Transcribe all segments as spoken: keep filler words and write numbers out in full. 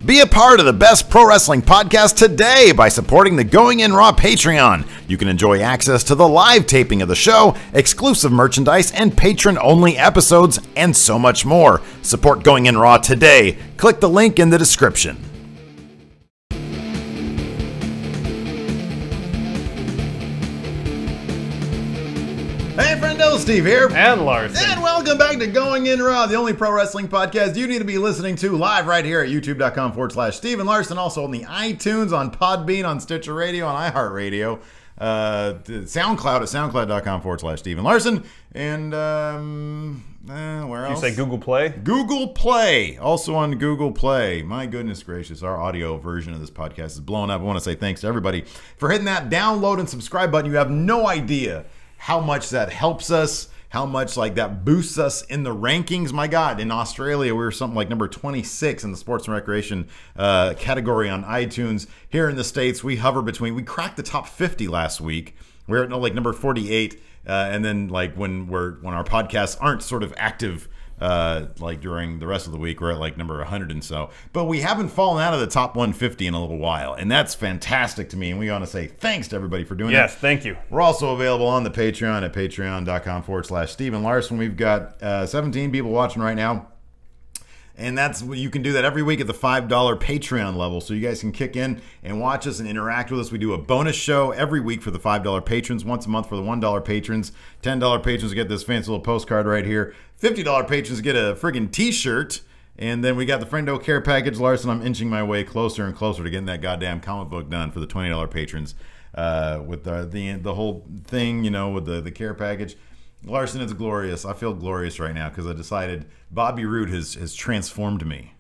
Be a part of the best pro wrestling podcast today by supporting the Going In Raw Patreon. You can enjoy access to the live taping of the show, exclusive merchandise, and patron-only episodes, and so much more. Support Going In Raw today. Click the link in the description. Hey, friendo, Steve here. And Larson. And welcome back to Going In Raw, the only pro wrestling podcast you need to be listening to live right here at youtube.com forward slash Steven Larson. Also on the iTunes, on Podbean, on Stitcher Radio, on iHeartRadio. Uh, SoundCloud at soundcloud.com forward slash Steven Larson. And, um, uh, where else? You say Google Play? Google Play. Also on Google Play. My goodness gracious, our audio version of this podcast is blowing up. I want to say thanks to everybody for hitting that download and subscribe button. You have no idea how much that helps us, how much like that boosts us in the rankings. My God, in Australia, we were something like number twenty-six in the sports and recreation uh, category on iTunes. Here in the States, we hover between, we cracked the top fifty last week. We're at no, like number forty-eight. Uh, and then like when we're, when our podcasts aren't sort of active, uh, like during the rest of the week, we're at like number one hundred and so. But we haven't fallen out of the top one fifty in a little while, and that's fantastic to me. And we want to say thanks to everybody for doing yes, that. Yes, thank you. We're also available on the Patreon at patreon.com forward slash Steven Larson. We've got uh, seventeen people watching right now. And that's you can do that every week at the five dollar Patreon level. So you guys can kick in and watch us and interact with us. We do a bonus show every week for the five dollar patrons, once a month for the one dollar patrons. ten dollar patrons get this fancy little postcard right here. fifty dollar patrons get a friggin' t-shirt. And then we got the Friendo Care Package. Larson, I'm inching my way closer and closer to getting that goddamn comic book done for the twenty dollar patrons. Uh, with the, the the whole thing, you know, with the, the care package. Larson, it's glorious. I feel glorious right now because I decided Bobby Roode has, has transformed me.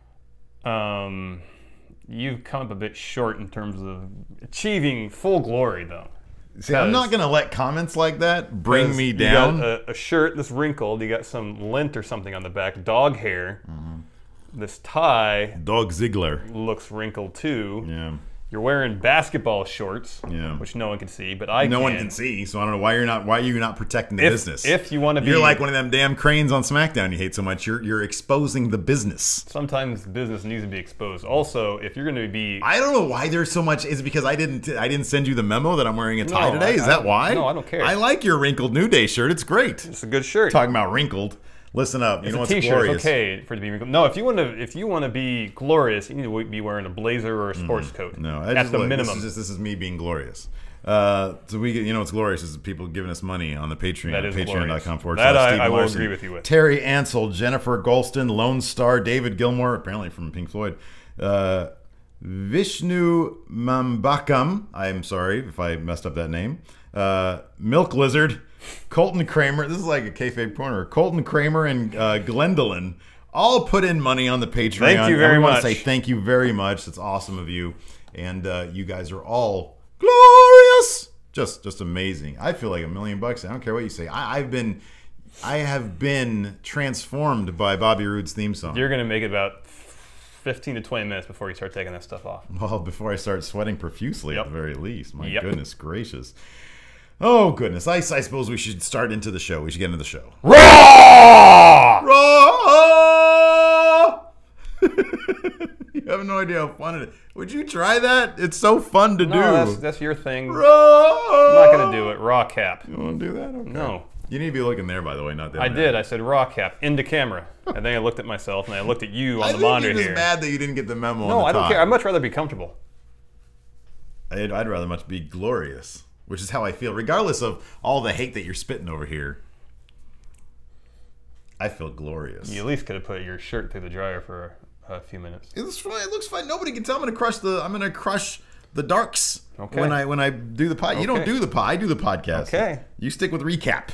Um, you've come up a bit short in terms of achieving full glory, though. See, I'm not going to let comments like that bring me down. You got a, a shirt that's wrinkled. You got some lint or something on the back. Dog hair. Mm-hmm. This tie. Dog Ziggler. Looks wrinkled, too. Yeah. You're wearing basketball shorts, yeah. which no one can see, but I no can. one can see, so I don't know why you're not why you're not protecting the if, business. If you want to be, you're like one of them damn cranes on SmackDown you hate so much. You're you're exposing the business. Sometimes business needs to be exposed. Also, if you're going to be, I don't know why there's so much. Is it because I didn't I didn't send you the memo that I'm wearing a tie no, today? I, Is that why? No, I don't care. I like your wrinkled New Day shirt. It's great. It's a good shirt. Talking about wrinkled. Listen up, you it's know a what's t-shirt. glorious? It's okay for it to be wrinkled. No, if you want to, if you want to be glorious, you need to be wearing a blazer or a sports mm, coat. No, that's just, the look, minimum. This is, just, this is me being glorious. Uh, so we, get, you know, what's glorious is people giving us money on the Patreon. That is Patreon.com forward That slash I, Steve I will Larson. agree with you with. Terry Ansel, Jennifer Golston, Lone Star, David Gilmore, apparently from Pink Floyd. Uh, Vishnu Mambakam. I'm sorry if I messed up that name. Uh, Milk Lizard. Colton Kramer. This is like a kayfabe corner. Colton Kramer and uh, Glendolyn all put in money on the Patreon. Thank you very and we much. want to say thank you very much. That's awesome of you. And uh, you guys are all glorious. Just just amazing. I feel like a million bucks. I don't care what you say. I, I've been, I have been transformed by Bobby Roode's theme song. You're going to make it about fifteen to twenty minutes before you start taking that stuff off. Well, before I start sweating profusely yep. at the very least. My yep. goodness gracious. Oh, goodness. I, I suppose we should start into the show. We should get into the show. Raw! Raw! You have no idea how fun it is. Would you try that? It's so fun to no, do. That's, that's your thing. Raw! I'm not going to do it. Raw cap. You want to do that? Okay. No. You need to be looking there, by the way, not there. I did. I said raw cap into camera. And then I looked at myself and I looked at you on I the think monitor you're just here. mad that you didn't get the memo No, on the I don't top. care. I'd much rather be comfortable. I'd, I'd rather much be glorious. Which is how I feel, regardless of all the hate that you're spitting over here. I feel glorious. You at least could have put your shirt through the dryer for a few minutes. It looks fine. It looks fine. Nobody can tell. I'm gonna crush the. I'm gonna crush the darks okay. when I when I do the pod. Okay. You don't do the pod. I do the podcast. Okay. You stick with recap.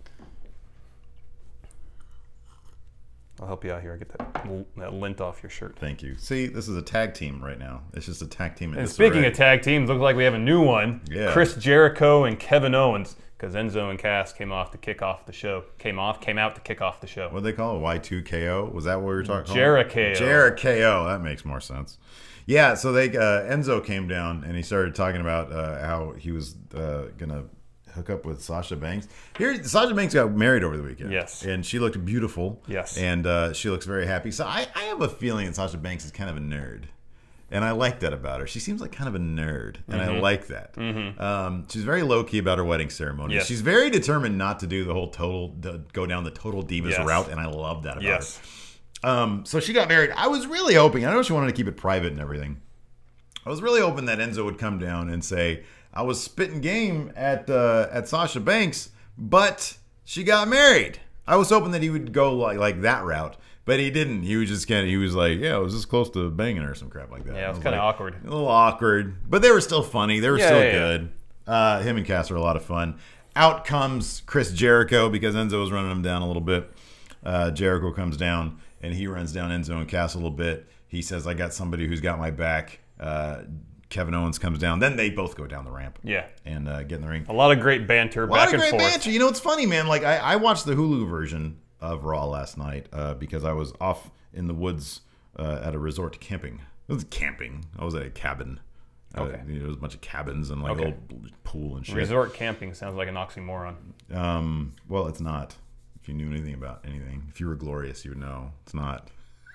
I'll help you out here. I get that, that lint off your shirt. Thank you. See, this is a tag team right now. It's just a tag team. And speaking of tag teams, looks like we have a new one. Yeah. Chris Jericho and Kevin Owens, because Enzo and Cass came off to kick off the show. Came off, came out to kick off the show. What do they call it? Y two K O? Was that what we were talking about? Jericho. Jericho. That makes more sense. Yeah, so they uh, Enzo came down and he started talking about uh, how he was uh, gonna hook up with Sasha Banks. Here, Sasha Banks got married over the weekend. Yes. And she looked beautiful. Yes. And uh, she looks very happy. So I, I have a feeling that Sasha Banks is kind of a nerd. And I like that about her. She seems like kind of a nerd, and mm-hmm. I like that. Mm-hmm. Um, she's very low key about her wedding ceremony. Yes. She's very determined not to do the whole total, the, go down the total divas yes. route, and I love that about yes. her. Um, so she got married. I was really hoping. I know she wanted to keep it private and everything. I was really hoping that Enzo would come down and say, "I was spitting game at uh, at Sasha Banks, but she got married." I was hoping that he would go like like that route. But he didn't. He was just kind of, he was like, yeah, I was this close to banging her or some crap like that. Yeah, it was, was kind of like, awkward. A little awkward. But they were still funny. They were yeah, still yeah, good. Yeah. Uh, him and Cass are a lot of fun. Out comes Chris Jericho because Enzo was running him down a little bit. Uh, Jericho comes down, and he runs down Enzo and Cass a little bit. He says, I got somebody who's got my back. Uh, Kevin Owens comes down. Then they both go down the ramp. Yeah. And uh, get in the ring. A lot of great banter a back lot of and great forth. banter. You know, it's funny, man. Like, I, I watched the Hulu version of Raw last night uh, because I was off in the woods uh, at a resort camping. It was camping. I was at a cabin. Okay. Uh, you know, there was a bunch of cabins and like okay. a little pool and shit. Resort camping sounds like an oxymoron. Um, well, it's not. If you knew anything about anything, if you were glorious, you would know. It's not.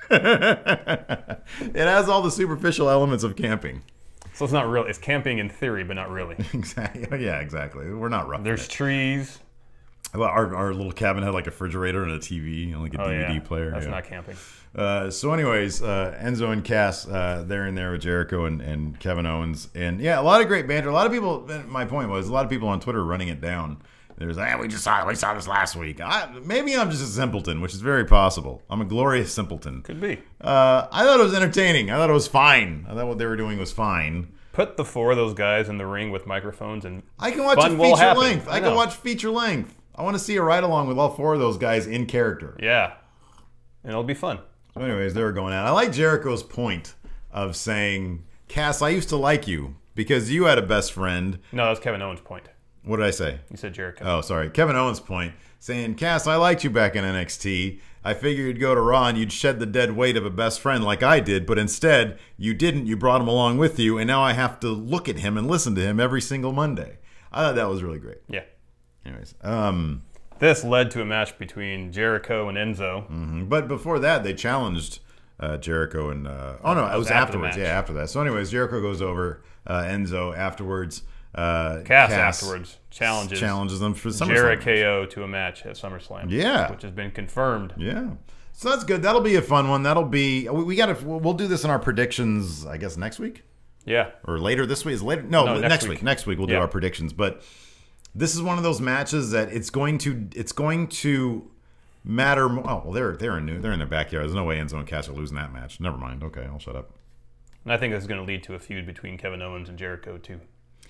It has all the superficial elements of camping. So it's not real. It's camping in theory, but not really. Exactly. Yeah, exactly. We're not rough. There's trees. Well, our, our little cabin had like a refrigerator and a T V and like a oh, D V D yeah. player. That's yeah. not camping. Uh, so anyways, uh, Enzo and Cass, uh, they're in there with Jericho and, and Kevin Owens. And yeah, a lot of great banter. A lot of people, my point was, a lot of people on Twitter running it down. There's like, hey, we just saw we saw this last week. I, maybe I'm just a simpleton, which is very possible. I'm a glorious simpleton. Could be. Uh, I thought it was entertaining. I thought it was fine. I thought what they were doing was fine. Put the four of those guys in the ring with microphones and I can watch fun a will feature happen. length. I, I can watch feature length. I want to see a ride along with all four of those guys in character. Yeah. And it'll be fun. So anyways, they were going out. I like Jericho's point of saying, Cass, I used to like you because you had a best friend. No, that's Kevin Owens' point. What did I say? You said Jericho. Oh, sorry. Kevin Owens' point saying, Cass, I liked you back in N X T. I figured you'd go to Raw and you'd shed the dead weight of a best friend like I did, but instead, you didn't. You brought him along with you, and now I have to look at him and listen to him every single Monday. I thought that was really great. Yeah. Anyways, um... this led to a match between Jericho and Enzo. Mm-hmm. But before that, they challenged uh, Jericho and... Uh, oh, no, it was, was afterwards. Yeah, after that. So anyways, Jericho goes over uh, Enzo afterwards. Uh, Cass, Cass afterwards challenges, challenges them for SummerSlam. Jericho to a match at SummerSlam. Yeah. Which has been confirmed. Yeah. So that's good. That'll be a fun one. That'll be... We, we got to... We'll do this in our predictions, I guess, next week? Yeah. Or later this week? Is later? No, no next, next week. week. Next week we'll yeah. do our predictions. But... this is one of those matches that it's going to it's going to matter. More. Oh well, they're they're in new they're in their backyard. There's no way Enzo and Cass are losing that match. Never mind. Okay, I'll shut up. And I think this is going to lead to a feud between Kevin Owens and Jericho too.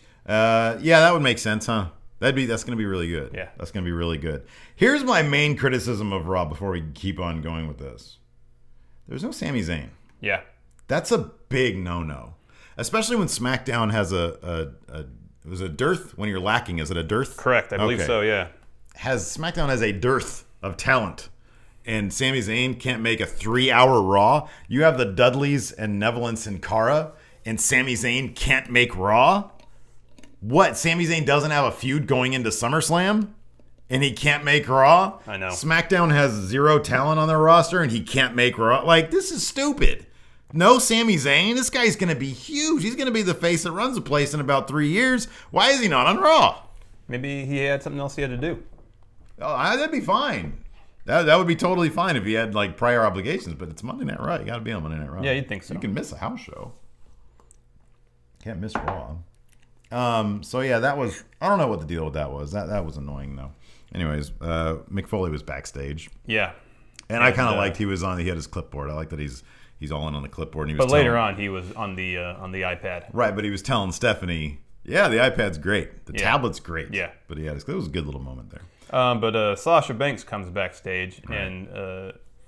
Uh, yeah, that would make sense, huh? That'd be that's going to be really good. Yeah, that's going to be really good. Here's my main criticism of Raw before we keep on going with this. There's no Sami Zayn. Yeah, that's a big no-no, especially when SmackDown has a a. a was it a dearth when you're lacking? Is it a dearth? Correct, I believe okay. so, yeah. Has SmackDown has a dearth of talent, and Sami Zayn can't make a three-hour Raw. You have the Dudleys and Neville and Sin Cara, and Sami Zayn can't make Raw? What, Sami Zayn doesn't have a feud going into SummerSlam? And he can't make Raw? I know. SmackDown has zero talent on their roster, and he can't make Raw? Like, this is stupid. No Sami Zayn. This guy's going to be huge. He's going to be the face that runs the place in about three years. Why is he not on Raw? Maybe he had something else he had to do. Oh, that'd be fine. That, that would be totally fine if he had like prior obligations. But it's Monday Night Raw. You got to be on Monday Night Raw. Yeah, you'd think so. You can miss a house show. Can't miss Raw. Um. So yeah, that was. I don't know what the deal with that was. That that was annoying though. Anyways, uh, Mick Foley was backstage. Yeah. And, and I kind of uh, liked he was on. He had his clipboard. I like that he's. He's all in on the clipboard. And he was but later telling, on, he was on the uh, on the iPad. Right, but he was telling Stephanie, "Yeah, the iPad's great. The yeah. tablet's great." Yeah, but he had it was a good little moment there. Um, but uh, Sasha Banks comes backstage, right. and uh,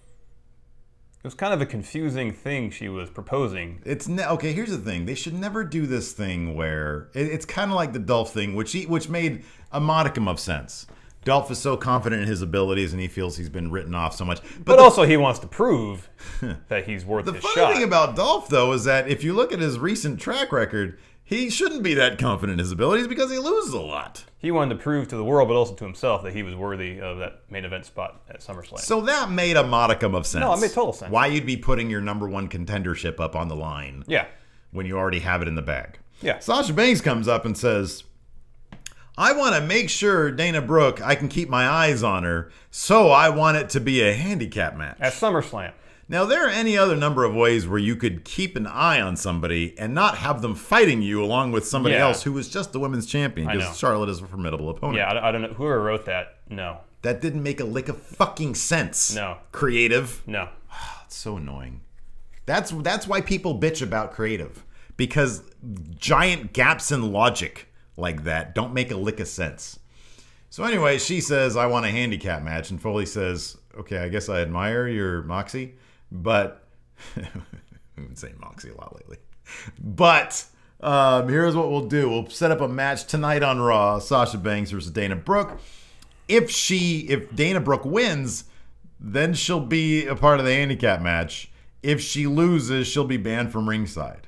it was kind of a confusing thing she was proposing. It's ne- okay. Here's the thing: they should never do this thing where it, it's kind of like the Dolph thing, which he, which made a modicum of sense. Dolph is so confident in his abilities, and he feels he's been written off so much. But, but the, also, he wants to prove that he's worth the his funny shot. thing about Dolph, though, is that if you look at his recent track record, he shouldn't be that confident in his abilities because he loses a lot. He wanted to prove to the world, but also to himself, that he was worthy of that main event spot at SummerSlam. So that made a modicum of sense. No, it made total sense. Why you'd be putting your number one contendership up on the line Yeah. when you already have it in the bag. Yeah. Sasha Banks comes up and says, I want to make sure Dana Brooke, I can keep my eyes on her, so I want it to be a handicap match. At SummerSlam. Now, there are any other number of ways where you could keep an eye on somebody and not have them fighting you along with somebody Yeah. else who was just the women's champion, I know. because Charlotte is a formidable opponent. Yeah, I, I don't know. Whoever wrote that, no. That didn't make a lick of fucking sense. No. Creative. No. It's so annoying. That's that's why people bitch about creative, because giant gaps in logic like that don't make a lick of sense. So anyway, she says, I want a handicap match, and Foley says, okay, I guess I admire your moxie, but I've been saying moxie a lot lately. But um, here's what we'll do. We'll set up a match tonight on Raw, Sasha Banks versus Dana Brooke. If she, if Dana Brooke wins, then she'll be a part of the handicap match. If she loses, she'll be banned from ringside.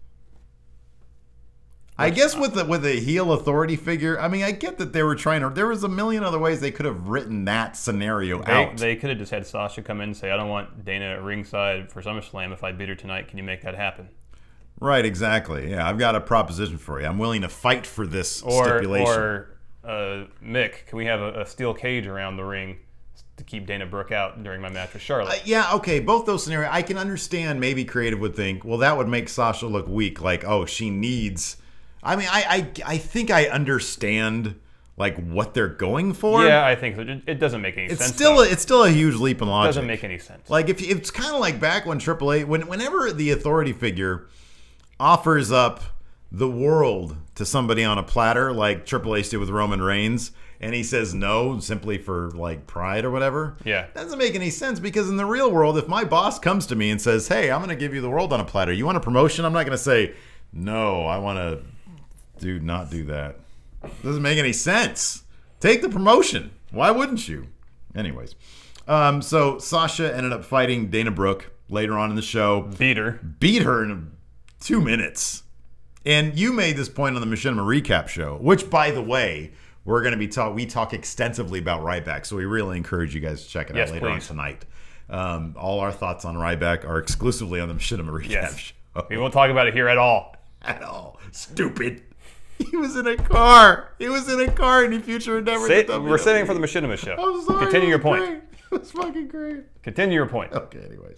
I guess with the, with a heel authority figure, I mean, I get that they were trying to. There was a million other ways they could have written that scenario They, out. they could have just had Sasha come in and say, I don't want Dana at ringside for SummerSlam. If I beat her tonight, can you make that happen? Right, exactly. Yeah, I've got a proposition for you. I'm willing to fight for this Or, stipulation. or uh, Mick, can we have a, a steel cage around the ring to keep Dana Brooke out during my match with Charlotte? Uh, yeah, okay, both those scenarios. I can understand maybe creative would think, well, that would make Sasha look weak. Like, oh, she needs... I mean, I, I, I think I understand like what they're going for. Yeah, I think so. It it doesn't make any It's sense. still though. a, it's still a huge leap in It logic. doesn't make any sense. Like if it's kind of like back when Triple H, when whenever the authority figure offers up the world to somebody on a platter, like Triple H did with Roman Reigns, and he says no simply for like pride or whatever. Yeah. That doesn't make any sense, because in the real world, if my boss comes to me and says, "Hey, I'm going to give you the world on a platter. You want a promotion?" I'm not going to say, "No, I want to do not do that." Doesn't make any sense. Take the promotion. Why wouldn't you? Anyways, um, so Sasha ended up fighting Dana Brooke later on in the show. Beat her. Beat her in two minutes. And you made this point on the Machinima Recap show, which, by the way, we're going to be talk. We talk extensively about Ryback, so we really encourage you guys to check it Yes, out later on please. tonight. Um, all our thoughts on Ryback are exclusively on the Machinima Recap Yes. show. We won't talk about it here at all. At all. Stupid. He was in a car. He was in a car in the future endeavor. Say, we're saving for the Machinima show. I'm sorry. Continue it your was point. great. It was fucking great. Continue your point. Okay, anyways.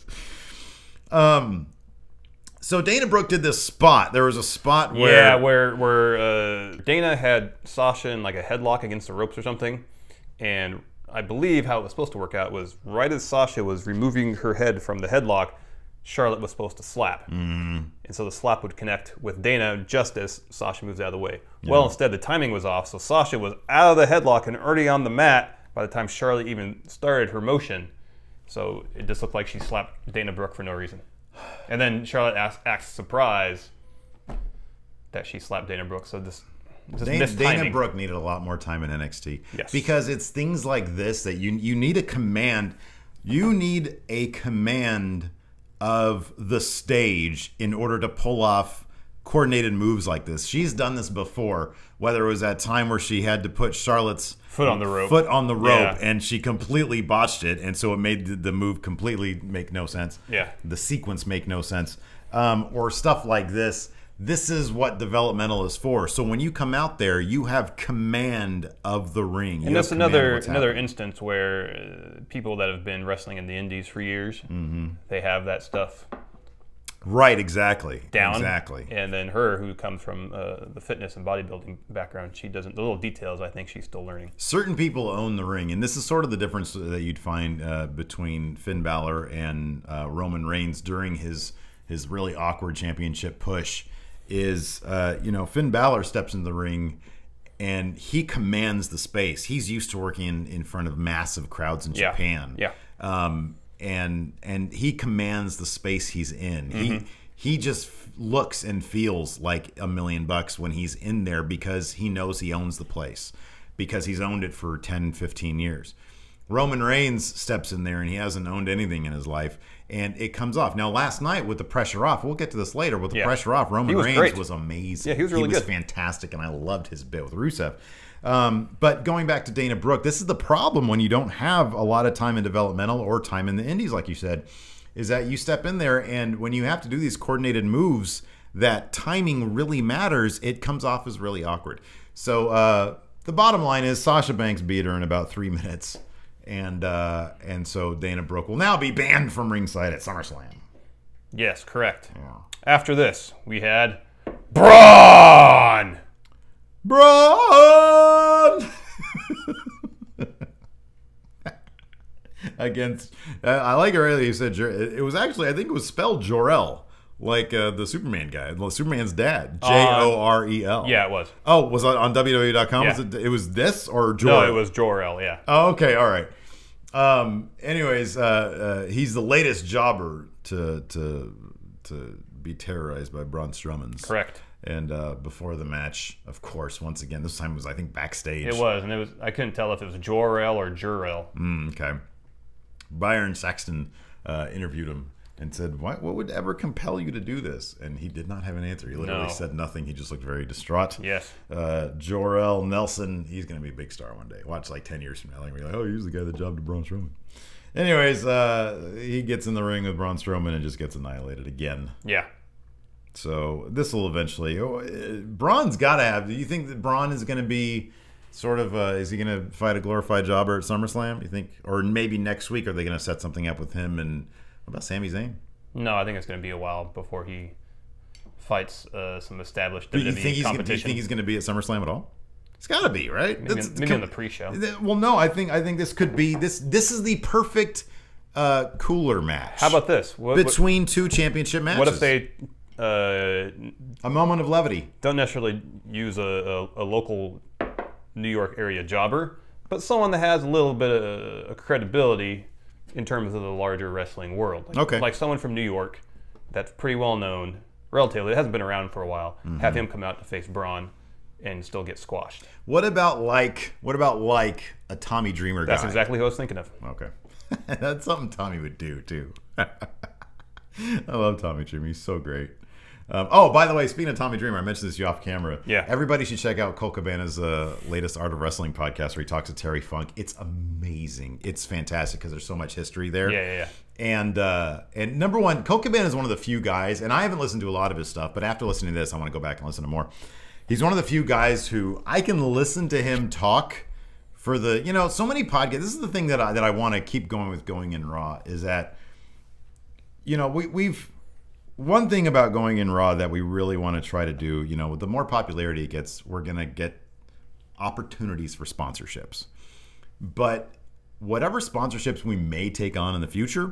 Um, so Dana Brooke did this spot. There was a spot where... Yeah, where where uh, Dana had Sasha in like a headlock against the ropes or something, and I believe how it was supposed to work out was right as Sasha was removing her head from the headlock, Charlotte was supposed to slap. Mm. And so the slap would connect with Dana just as Sasha moves out of the way. Yeah. Well, instead, the timing was off, so Sasha was out of the headlock and already on the mat by the time Charlotte even started her motion. So it just looked like she slapped Dana Brooke for no reason. And then Charlotte acts, acts surprised that she slapped Dana Brooke. So this, this Dana, mistiming. Dana Brooke needed a lot more time in N X T. Yes. Because it's things like this that you you need a command. You need a command of the stage in order to pull off coordinated moves like this. She's done this before, whether it was that time where she had to put Charlotte's foot on the rope, foot on the rope, yeah. and she completely botched it, and so it made the, the move completely make no sense. Yeah, the sequence make no sense, um, or stuff like this. This is what developmental is for. So when you come out there, you have command of the ring. You and that's have command another of what's another happening. instance where uh, people that have been wrestling in the indies for years, mm-hmm. they have that stuff right, exactly, down. exactly. And then her, who comes from uh, the fitness and bodybuilding background, she doesn't. The little details, I think she's still learning. Certain people own the ring, and this is sort of the difference that you'd find uh, between Finn Balor and uh, Roman Reigns during his his really awkward championship push. Is, uh, you know, Finn Balor steps in the ring and he commands the space. He's used to working in, in front of massive crowds in Yeah. Japan. Yeah. Um, and and he commands the space he's in. Mm-hmm. He he just f- looks and feels like a million bucks when he's in there because he knows he owns the place, because he's owned it for ten, fifteen years. Roman Reigns steps in there and he hasn't owned anything in his life, and it comes off. Now, last night with the pressure off, we'll get to this later. With the Yeah. pressure off, Roman was Reigns great. was amazing. Yeah, he was really He was good. fantastic, and I loved his bit with Rusev. Um, but going back to Dana Brooke, this is the problem when you don't have a lot of time in developmental or time in the indies, like you said, is that you step in there and when you have to do these coordinated moves that timing really matters, it comes off as really awkward. So uh, the bottom line is Sasha Banks beat her in about three minutes. And uh, and so Dana Brooke will now be banned from ringside at SummerSlam. Yes, correct. Yeah. After this, we had Braun. Braun! Against, uh, I like it earlier you said, Jor- it it was actually, I think it was spelled Jor-El, like uh, the Superman guy, well, Superman's dad, J O R E L. Yeah, it was. Oh, was it on W W E dot com? Yeah. Was it, it was this or Jor-El? No, it was Jor-El, yeah. Oh, okay, all right. Um, anyways, uh, uh, he's the latest jobber to to to be terrorized by Braun Strowman's. Correct. And uh, before the match, of course, once again, this time was I think backstage. It was, and it was. I couldn't tell if it was Jor-El or Jur-El. Mm, okay. Byron Saxton uh, interviewed him and said, "What what would ever compel you to do this?" And he did not have an answer. He literally No. said nothing. He just looked very distraught. Yes. Uh, Jor-El Nelson, he's going to be a big star one day. Watch like ten years from now. Like, we're like, oh, he's the guy that jobbed to Braun Strowman. Anyways, uh, he gets in the ring with Braun Strowman and just gets annihilated again. Yeah. So this will eventually. Oh, uh, Braun's got to have. Do you think that Braun is going to be sort of? Uh, is he going to fight a glorified jobber at SummerSlam? You think, or maybe next week? Are they going to set something up with him? And what about Sami Zayn? No, I think it's going to be a while before he fights uh, some established Do you W W E think he's? Gonna, competition. do you think he's going to be at SummerSlam at all? It's got to be, right? maybe That's- maybe on the pre-show. Well, no, I think I think this could be this. This is the perfect uh, cooler match. How about this? What, what, between two championship matches? what if they uh, a moment of levity? don't necessarily use a, a, a local New York area jobber, but someone that has a little bit of, of credibility in terms of the larger wrestling world? Like, Okay. like someone from New York that's pretty well known, relatively, it hasn't been around for a while. Mm-hmm. Have him come out to face Braun and still get squashed. What about like? What about like a Tommy Dreamer guy? That's exactly what I was thinking of. Okay. That's something Tommy would do, too. I love Tommy Dreamer. He's so great. Um, oh, by the way, speaking of Tommy Dreamer, I mentioned this to you off camera. Yeah. Everybody should check out Colt Cabana's uh, latest Art of Wrestling podcast where he talks to Terry Funk. It's amazing. It's fantastic because there's so much history there. Yeah, yeah, yeah. And uh, and number one, Colt Cabana is one of the few guys, and I haven't listened to a lot of his stuff, but after listening to this, I want to go back and listen to more. He's one of the few guys who I can listen to him talk for the, you know, so many podcasts. This is the thing that I, that I want to keep going with Going in Raw is that, you know, we, we've, one thing about Going in Raw that we really want to try to do, you know, the more popularity it gets, we're going to get opportunities for sponsorships. But whatever sponsorships we may take on in the future,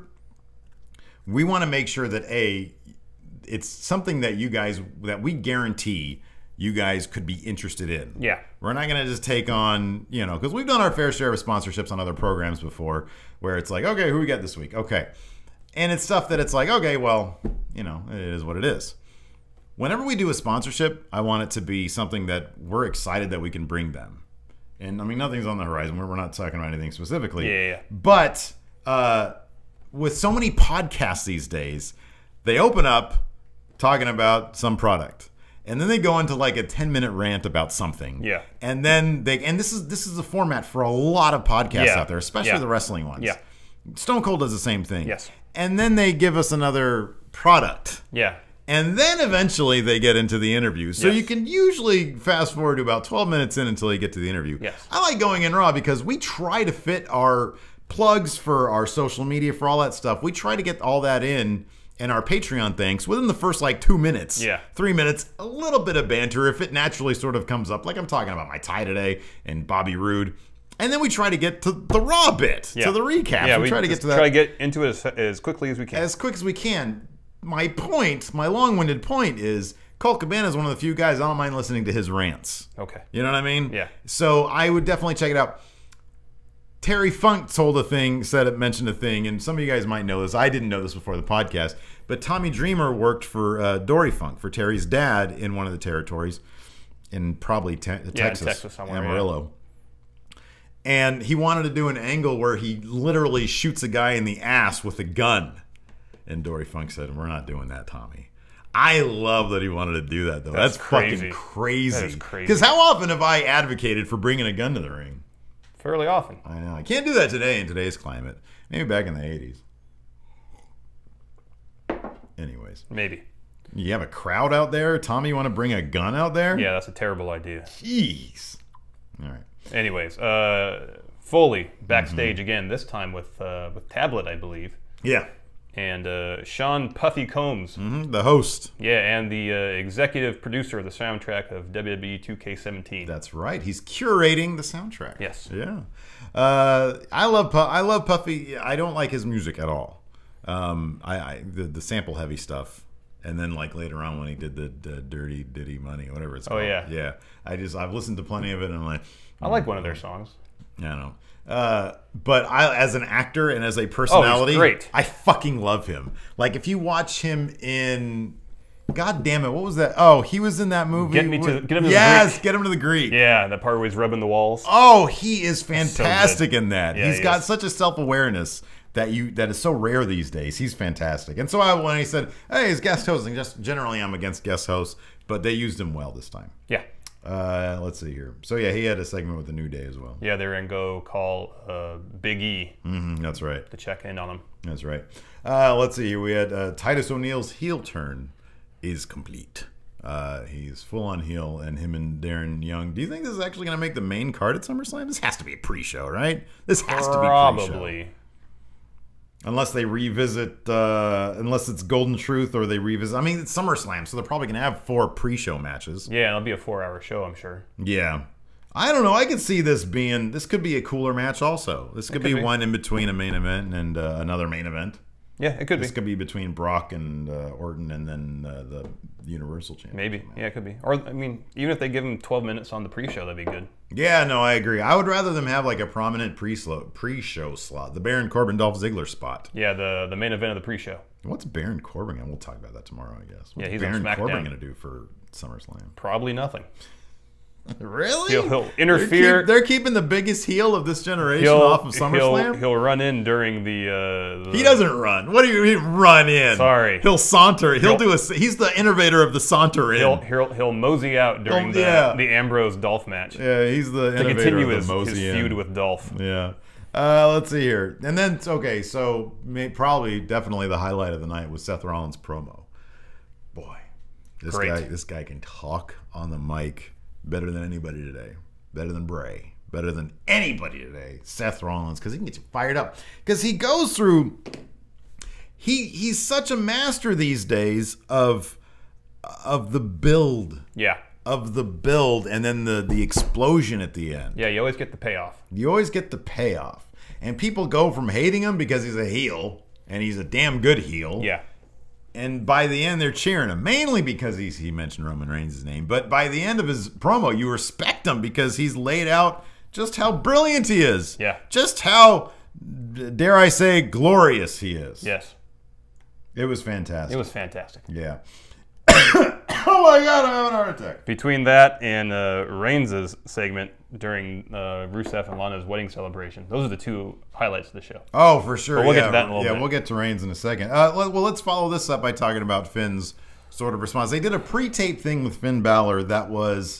we want to make sure that, A, it's something that you guys, that we guarantee you guys could be interested in. Yeah. We're not going to just take on, you know, because we've done our fair share of sponsorships on other programs before where it's like, okay, who we got this week? Okay. And it's stuff that it's like, okay, well, you know, it is what it is. Whenever we do a sponsorship, I want it to be something that we're excited that we can bring them. And I mean, nothing's on the horizon. We're, we're not talking about anything specifically. Yeah, yeah, yeah. But uh, with so many podcasts these days, they open up talking about some product. And then they go into like a ten minute rant about something. Yeah. And then they, and this is this is a format for a lot of podcasts Yeah. out there, especially Yeah. the wrestling ones. Yeah. Stone Cold does the same thing. Yes. And then they give us another product. Yeah. And then eventually they get into the interview. So Yes. you can usually fast forward to about twelve minutes in until you get to the interview. Yes. I like Going in Raw because we try to fit our plugs for our social media, for all that stuff. We try to get all that in and our Patreon thanks within the first like two minutes. Yeah. Three minutes, a little bit of banter if it naturally sort of comes up. Like I'm talking about my tie today and Bobby Roode. And then we try to get to the Raw bit, Yeah. to the recap. Yeah, we, we try to get just to that try to get into it as, as quickly as we can. as quick as we can. My point, my long-winded point is Colt Cabana is one of the few guys I don't mind listening to his rants. Okay. You know what I mean? Yeah. So I would definitely check it out. Terry Funk told a thing, said it, mentioned a thing, and some of you guys might know this. I didn't know this before the podcast, but Tommy Dreamer worked for uh, Dory Funk, for Terry's dad, in one of the territories, in probably te- Texas, Texas somewhere, Amarillo. And he wanted to do an angle where he literally shoots a guy in the ass with a gun. And Dory Funk said, "We're not doing that, Tommy." I love that he wanted to do that, though. That's, That's crazy. fucking crazy. That is crazy. Because how often have I advocated for bringing a gun to the ring? Fairly often. I know. I can't do that today in today's climate. Maybe back in the eighties. Anyways. Maybe. You have a crowd out there? Tommy, you want to bring a gun out there? Yeah, that's a terrible idea. Jeez. All right. Anyways, uh, Foley backstage mm-hmm. again, this time with uh, with Tablet, I believe. Yeah. And uh, Sean Puffy Combs. Mm-hmm, the host. Yeah, and the uh, executive producer of the soundtrack of W W E two K seventeen. That's right. He's curating the soundtrack. Yes. Yeah. Uh, I love Pu- I love Puffy. I don't like his music at all. Um, I, I the, the sample heavy stuff. And then like later on when he did the, the Dirty Diddy Money, whatever it's called. Oh, yeah. Yeah. I just, I've listened to plenty of it and I'm like. I like one of their songs. I don't know. Uh, but I, as an actor and as a personality, oh, he's great. I fucking love him. Like if you watch him in, God damn it, what was that? Oh, he was in that movie. Get me to get him to yes, the Greek. Get him to the Greek. Yeah, that part where he's rubbing the walls. Oh, he is fantastic so in that. Yeah, he's he got is. such a self awareness that you that is so rare these days. He's fantastic. And so I, when he said, "Hey, he's guest hosting," just generally I'm against guest hosts, but they used him well this time. Yeah. Uh, let's see here. So yeah, he had a segment with the New Day as well. Yeah, they were gonna go call uh, Big E. Mm-hmm, that's right. To check in on him. That's right. Uh, let's see here. We had uh, Titus O'Neil's heel turn is complete. Uh, he's full on heel, and him and Darren Young. Do you think this is actually going to make the main card at SummerSlam? This has to be a pre-show, right? This has Probably. to be pre-show. Unless they revisit, uh, unless it's Golden Truth or they revisit. I mean, it's SummerSlam, so they're probably going to have four pre-show matches. Yeah, it'll be a four-hour show, I'm sure. Yeah. I don't know. I could see this being, this could be a cooler match also. This could, could be, be one in between a main event and uh, another main event. Yeah, it could this be. This could be between Brock and uh, Orton and then uh, the Universal Championship. Maybe. Yeah, it could be. Or, I mean, even if they give him twelve minutes on the pre-show, that'd be good. Yeah, no, I agree. I would rather them have like a prominent pre-show slot. The Baron Corbin Dolph Ziggler spot. Yeah, the, the main event of the pre-show. What's Baron Corbin? And we'll talk about that tomorrow, I guess. What's yeah, he's Baron on Corbin SmackDown. going to do for SummerSlam? Probably nothing. Really? He'll, he'll interfere. They're, keep, they're keeping the biggest heel of this generation he'll, off of SummerSlam? He'll, he'll run in during the, uh, the... He doesn't run. What do you mean run in? Sorry. He'll saunter. He'll, he'll do a... He's the innovator of the saunter in. He'll, he'll, he'll mosey out during he'll, yeah. the, the Ambrose Dolph match. Yeah, he's the to innovator continue of his, the mosey his in. feud with Dolph. Yeah. Uh, let's see here. And then, okay, so may, probably, definitely the highlight of the night was Seth Rollins' promo. Boy, this Great. guy, this guy can talk on the mic better than anybody today. Better than Bray. Better than anybody today. Seth Rollins, because he can get you fired up. Because he goes through... He He's such a master these days of of the build. Yeah. Of the build and then the, the explosion at the end. Yeah, you always get the payoff. You always get the payoff. And people go from hating him because he's a heel, and he's a damn good heel. Yeah. And by the end, they're cheering him, mainly because he's, he mentioned Roman Reigns' name. But by the end of his promo, you respect him because he's laid out just how brilliant he is. Yeah. Just how, dare I say, glorious he is. Yes. It was fantastic. It was fantastic. Yeah. Oh my God, I'm having a heart attack. Between that and uh, Reigns' segment during uh, Rusev and Lana's wedding celebration, those are the two highlights of the show. Oh, for sure. But we'll yeah. get to that in a little yeah, bit. we'll get to Reigns in a second. Uh, well, let's follow this up by talking about Finn's sort of response. They did a pre-tape thing with Finn Balor that was,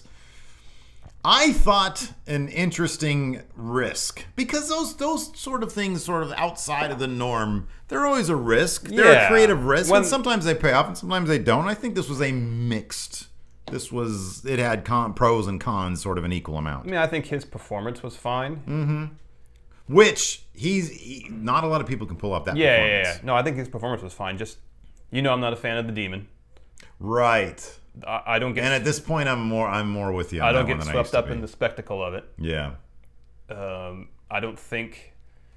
I thought, an interesting risk. Because those those sort of things sort of outside of the norm, they're always a risk. They're Yeah. a creative risk. When- and sometimes they pay off and sometimes they don't. I think this was a mixed. This was, it had con, pros and cons sort of an equal amount. I mean, I think his performance was fine. Mm-hmm. Which, he's, he, not a lot of people can pull off that Yeah, performance. yeah, yeah. No, I think his performance was fine. Just, you know, I'm not a fan of the Demon. Right. I, I don't get. And at this point, I'm more I'm more with you on I don't that get one than I swept used to up be. in the spectacle of it. Yeah. Um, I don't think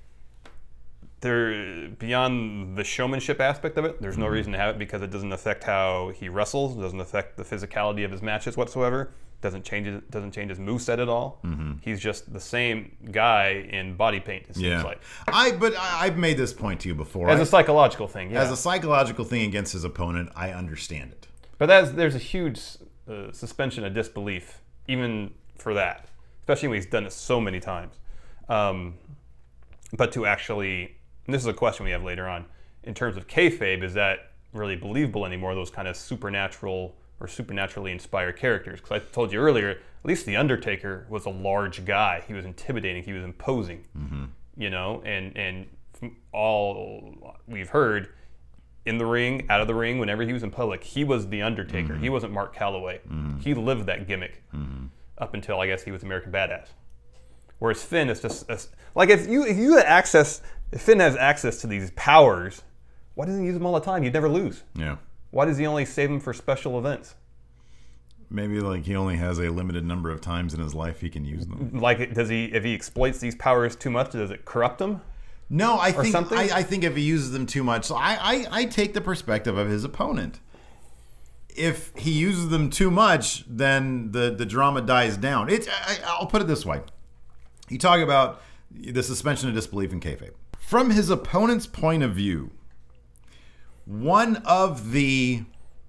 there beyond the showmanship aspect of it. There's no Mm-hmm. reason to have it because it doesn't affect how he wrestles. It doesn't affect the physicality of his matches whatsoever. Doesn't change it. Doesn't change his moveset at all. Mm-hmm. He's just the same guy in body paint. It seems Yeah. like I but I, I've made this point to you before. as I- a psychological thing. Yeah. as a psychological thing against his opponent, I understand it. But that's, there's a huge uh, suspension of disbelief, even for that, especially when he's done it so many times. Um, but to actually, and this is a question we have later on, in terms of kayfabe, is that really believable anymore, those kind of supernatural or supernaturally inspired characters? Because I told you earlier, at least The Undertaker was a large guy. He was intimidating. He was imposing. Mm-hmm. You know, and, and from all we've heard, in the ring, out of the ring, whenever he was in public, he was The Undertaker. Mm-hmm. He wasn't Mark Calloway. Mm-hmm. He lived that gimmick mm-hmm. up until, I guess, he was American Badass. Whereas Finn is just, a, like, if you if you had access, if Finn has access to these powers, why doesn't he use them all the time? He'd never lose. Yeah. Why does he only save them for special events? Maybe like he only has a limited number of times in his life he can use them. Like, does he? If he exploits these powers too much, does it corrupt him? No, I think I, I think if he uses them too much, so I, I I take the perspective of his opponent. If he uses them too much, then the the drama dies down. It's I, I'll put it this way: you talk about the suspension of disbelief in kayfabe from his opponent's point of view. One of the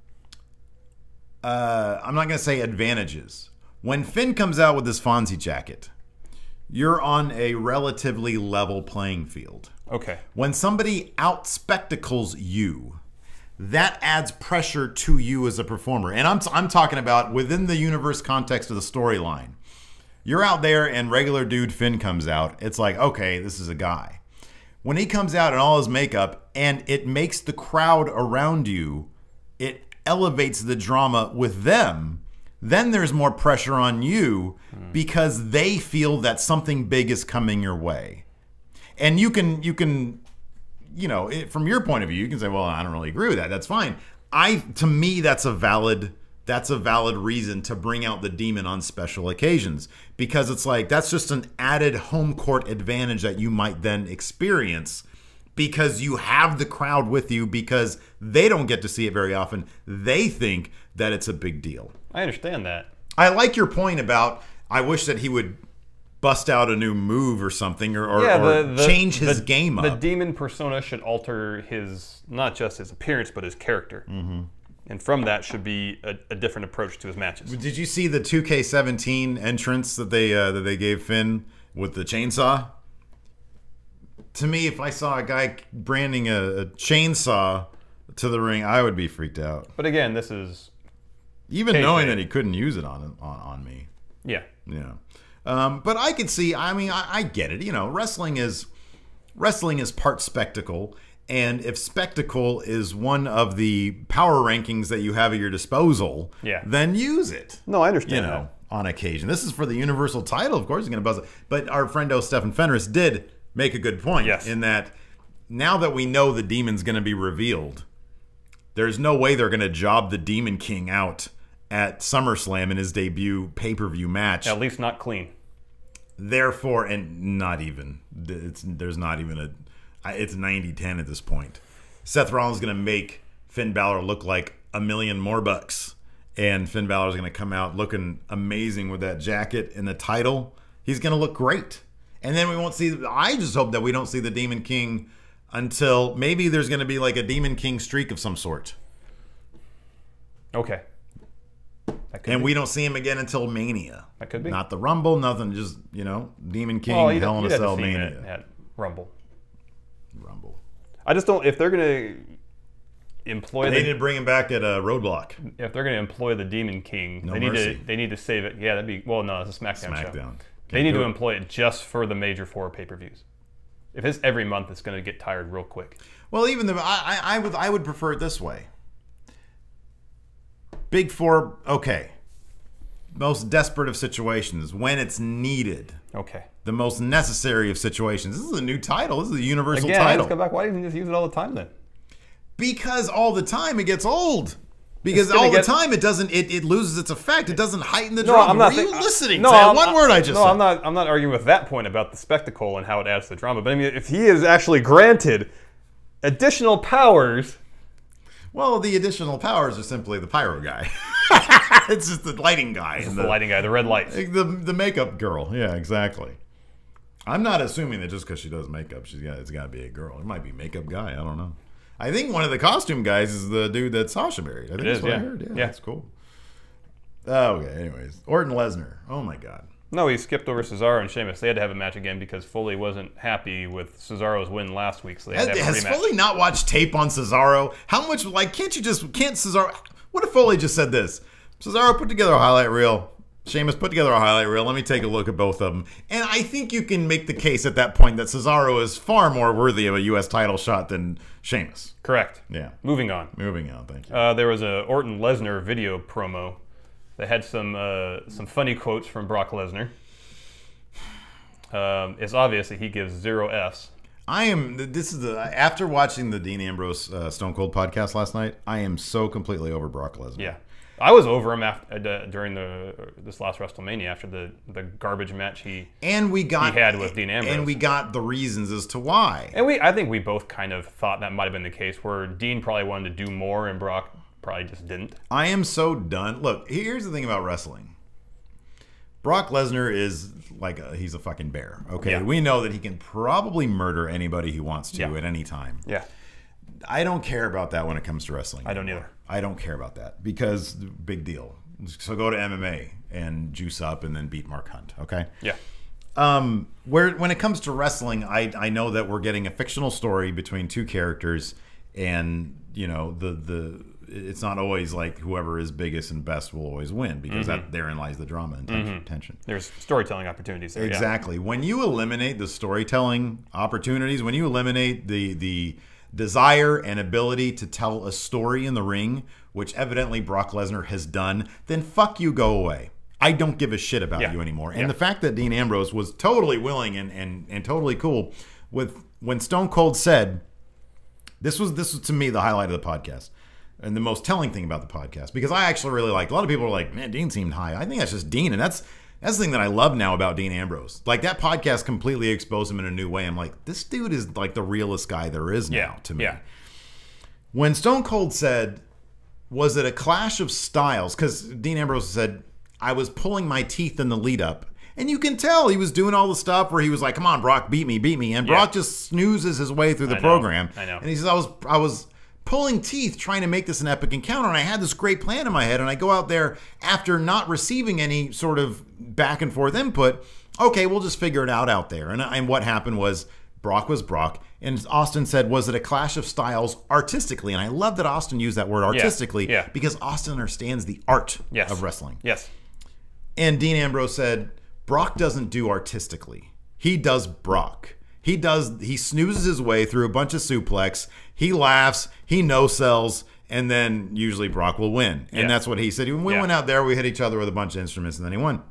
uh, I'm not going to say advantages when Finn comes out with this Fonzie jacket. You're on a relatively level playing field. Okay. When somebody out-spectacles you, that adds pressure to you as a performer. And I'm, I'm talking about within the universe context of the storyline. You're out there and regular dude Finn comes out. It's like, okay, this is a guy. When he comes out in all his makeup and it makes the crowd around you, it elevates the drama with them. Then there's more pressure on you because they feel that something big is coming your way. And you can, you can, you know, it, from your point of view, you can say, well, I don't really agree with that. That's fine. I, to me, that's a valid, that's a valid reason to bring out the demon on special occasions, because it's like, that's just an added home court advantage that you might then experience because you have the crowd with you because they don't get to see it very often. They think that it's a big deal. I understand that. I like your point about I wish that he would bust out a new move or something or, or, yeah, or the, the, change his the, game up. The demon persona should alter his, not just his appearance, but his character. Mm-hmm. And from that should be a, a different approach to his matches. Did you see the two K seventeen entrance that they uh, that they gave Finn with the chainsaw? To me, if I saw a guy branding a, a chainsaw to the ring, I would be freaked out. But again, this is... Even K-K. Knowing that he couldn't use it on on, on me. Yeah. Yeah. Um, but I could see, I mean, I, I get it. You know, wrestling is wrestling is part spectacle. And if spectacle is one of the power rankings that you have at your disposal, yeah. then use it. No, I understand you know, that. On occasion. This is for the Universal title, of course, he's going to buzz it. But our friendo Stephen Fenris did make a good point yes. in that now that we know the demon's going to be revealed, there's no way they're going to job the Demon King out at SummerSlam in his debut pay-per-view match. At least not clean. Therefore, and not even. It's, there's not even a... It's ninety ten at this point. Seth Rollins is going to make Finn Balor look like a million more bucks. And Finn Balor is going to come out looking amazing with that jacket and the title. He's going to look great. And then we won't see... I just hope that we don't see the Demon King until... Maybe there's going to be like a Demon King streak of some sort. Okay. And be. we don't see him again until Mania. That could be. Not the Rumble, nothing. Just, you know, Demon King, well, Hell in a Cell, Mania. At, at Rumble. Rumble. I just don't... If they're going to employ... They the, need to bring him back at a Roadblock. If they're going to employ the Demon King, no they need mercy. to they need to save it. Yeah, that'd be... Well, no, it's a SmackDown, SmackDown. show. Can't they need to it. employ it just for the major four pay-per-views. If it's every month, it's going to get tired real quick. Well, even the... I, I, would, I would prefer it this way. Big Four, okay. Most desperate of situations, when it's needed. Okay. The most necessary of situations. This is a new title. This is a universal Again, title. Let's go back. Why didn't you just use it all the time then? Because all the time it gets old. Because all get... the time it doesn't. It, it loses its effect. It doesn't heighten the no, drama. I'm not Were you th- listening? No, to I'm, one I, word I just no, said. I'm not. I'm not arguing with that point about the spectacle and how it adds to the drama. But I mean, if he is actually granted additional powers. Well, the additional powers are simply the pyro guy. It's just the lighting guy. It's the, the lighting guy, the red lights. The, the makeup girl. Yeah, exactly. I'm not assuming that just because she does makeup, she's got it's got to be a girl. It might be makeup guy. I don't know. I think one of the costume guys is the dude that Sasha married. I think it that's is, what yeah. I heard. Yeah, yeah, that's cool. Oh, okay. Anyways, Orton Lesnar. Oh my God. No, he skipped over Cesaro and Sheamus. They had to have a match again because Foley wasn't happy with Cesaro's win last week, so they had Has, to have a has rematch. Foley not watched tape on Cesaro? How much, like, can't you just, can't Cesaro, what if Foley just said this? Cesaro put together a highlight reel. Sheamus put together a highlight reel. Let me take a look at both of them. And I think you can make the case at that point that Cesaro is far more worthy of a U S title shot than Sheamus. Correct. Yeah. Moving on. Moving on, thank you. Uh, there was a Orton Lesnar video promo that had some uh, some funny quotes from Brock Lesnar. Um, it's obvious that he gives zero Fs. I am, this is the, after watching the Dean Ambrose uh, Stone Cold podcast last night, I am so completely over Brock Lesnar. Yeah. I was over him after, uh, during the this last WrestleMania after the, the garbage match he And we got, he had with Dean Ambrose. And we got the reasons as to why. And we I think we both kind of thought that might have been the case where Dean probably wanted to do more and Brock probably just didn't. I am so done. Look, here's the thing about wrestling. Brock Lesnar is like a, he's a fucking bear. Okay, Yeah. we know that he can probably murder anybody he wants to Yeah. at any time. Yeah. I don't care about that when it comes to wrestling. I don't anymore. either. I don't care about that because big deal. So go to M M A and juice up and then beat Mark Hunt. Okay. Yeah. Um, where when it comes to wrestling, I I know that we're getting a fictional story between two characters, and you know the the it's not always like whoever is biggest and best will always win because Mm-hmm. that therein lies the drama and tension. Mm-hmm. tension. There's storytelling opportunities there. Exactly. When you eliminate the storytelling opportunities, when you eliminate the the desire and ability to tell a story in the ring, which evidently Brock Lesnar has done, then fuck you, go away. I don't give a shit about Yeah. you anymore. And Yeah. the fact that Dean Ambrose was totally willing and, and, and totally cool with when Stone Cold said, this was this was to me the highlight of the podcast. And the most telling thing about the podcast, because I actually really like, a lot of people are like, man, Dean seemed high. I think that's just Dean. And that's that's the thing that I love now about Dean Ambrose. Like, that podcast completely exposed him in a new way. I'm like, this dude is like the realest guy there is now Yeah. to me. Yeah. When Stone Cold said, was it a clash of styles? Because Dean Ambrose said, I was pulling my teeth in the lead up. And you can tell he was doing all the stuff where he was like, come on, Brock, beat me, beat me. And Yeah. Brock just snoozes his way through the I know. program. I know. And he says, I was, I was pulling teeth trying to make this an epic encounter. And I had this great plan in my head. And I go out there after not receiving any sort of back and forth input. Okay, we'll just figure it out out there. And, and what happened was Brock was Brock. And Austin said, was it a clash of styles artistically? And I love that Austin used that word artistically Yeah. because Austin understands the art Yes. of wrestling. Yes. And Dean Ambrose said, Brock doesn't do artistically. He does Brock. He does. He snoozes his way through a bunch of suplex. He laughs. He no-sells. And then usually Brock will win. And Yeah. that's what he said. When we Yeah. went out there, we hit each other with a bunch of instruments, and then he won.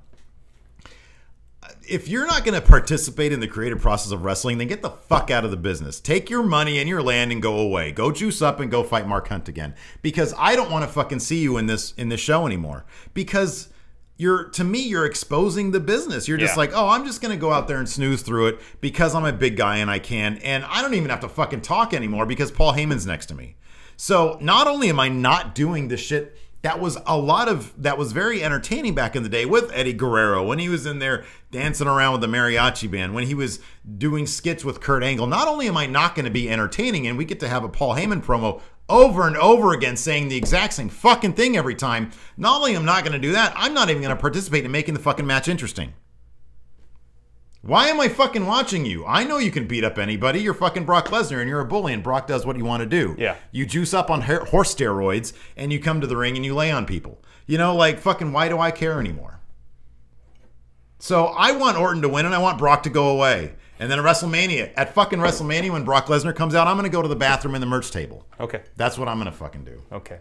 If you're not going to participate in the creative process of wrestling, then get the fuck out of the business. Take your money and your land and go away. Go juice up and go fight Mark Hunt again. Because I don't want to fucking see you in this in this show anymore. Because you're to me, you're exposing the business. You're just Yeah. like, oh, I'm just going to go out there and snooze through it because I'm a big guy and I can. And I don't even have to fucking talk anymore because Paul Heyman's next to me. So not only am I not doing the shit that was a lot of that was very entertaining back in the day with Eddie Guerrero when he was in there dancing around with the mariachi band, when he was doing skits with Kurt Angle. Not only am I not going to be entertaining, and we get to have a Paul Heyman promo over and over again saying the exact same fucking thing every time. Not only am I not going to do that, I'm not even going to participate in making the fucking match interesting. Why am I fucking watching you? I know you can beat up anybody. You're fucking Brock Lesnar and you're a bully and Brock does what you want to do. Yeah. You juice up on ha- horse steroids and you come to the ring and you lay on people. You know, like fucking why do I care anymore? So I want Orton to win and I want Brock to go away. And then at WrestleMania, at fucking WrestleMania when Brock Lesnar comes out, I'm going to go to the bathroom in the merch table. Okay. That's what I'm going to fucking do. Okay.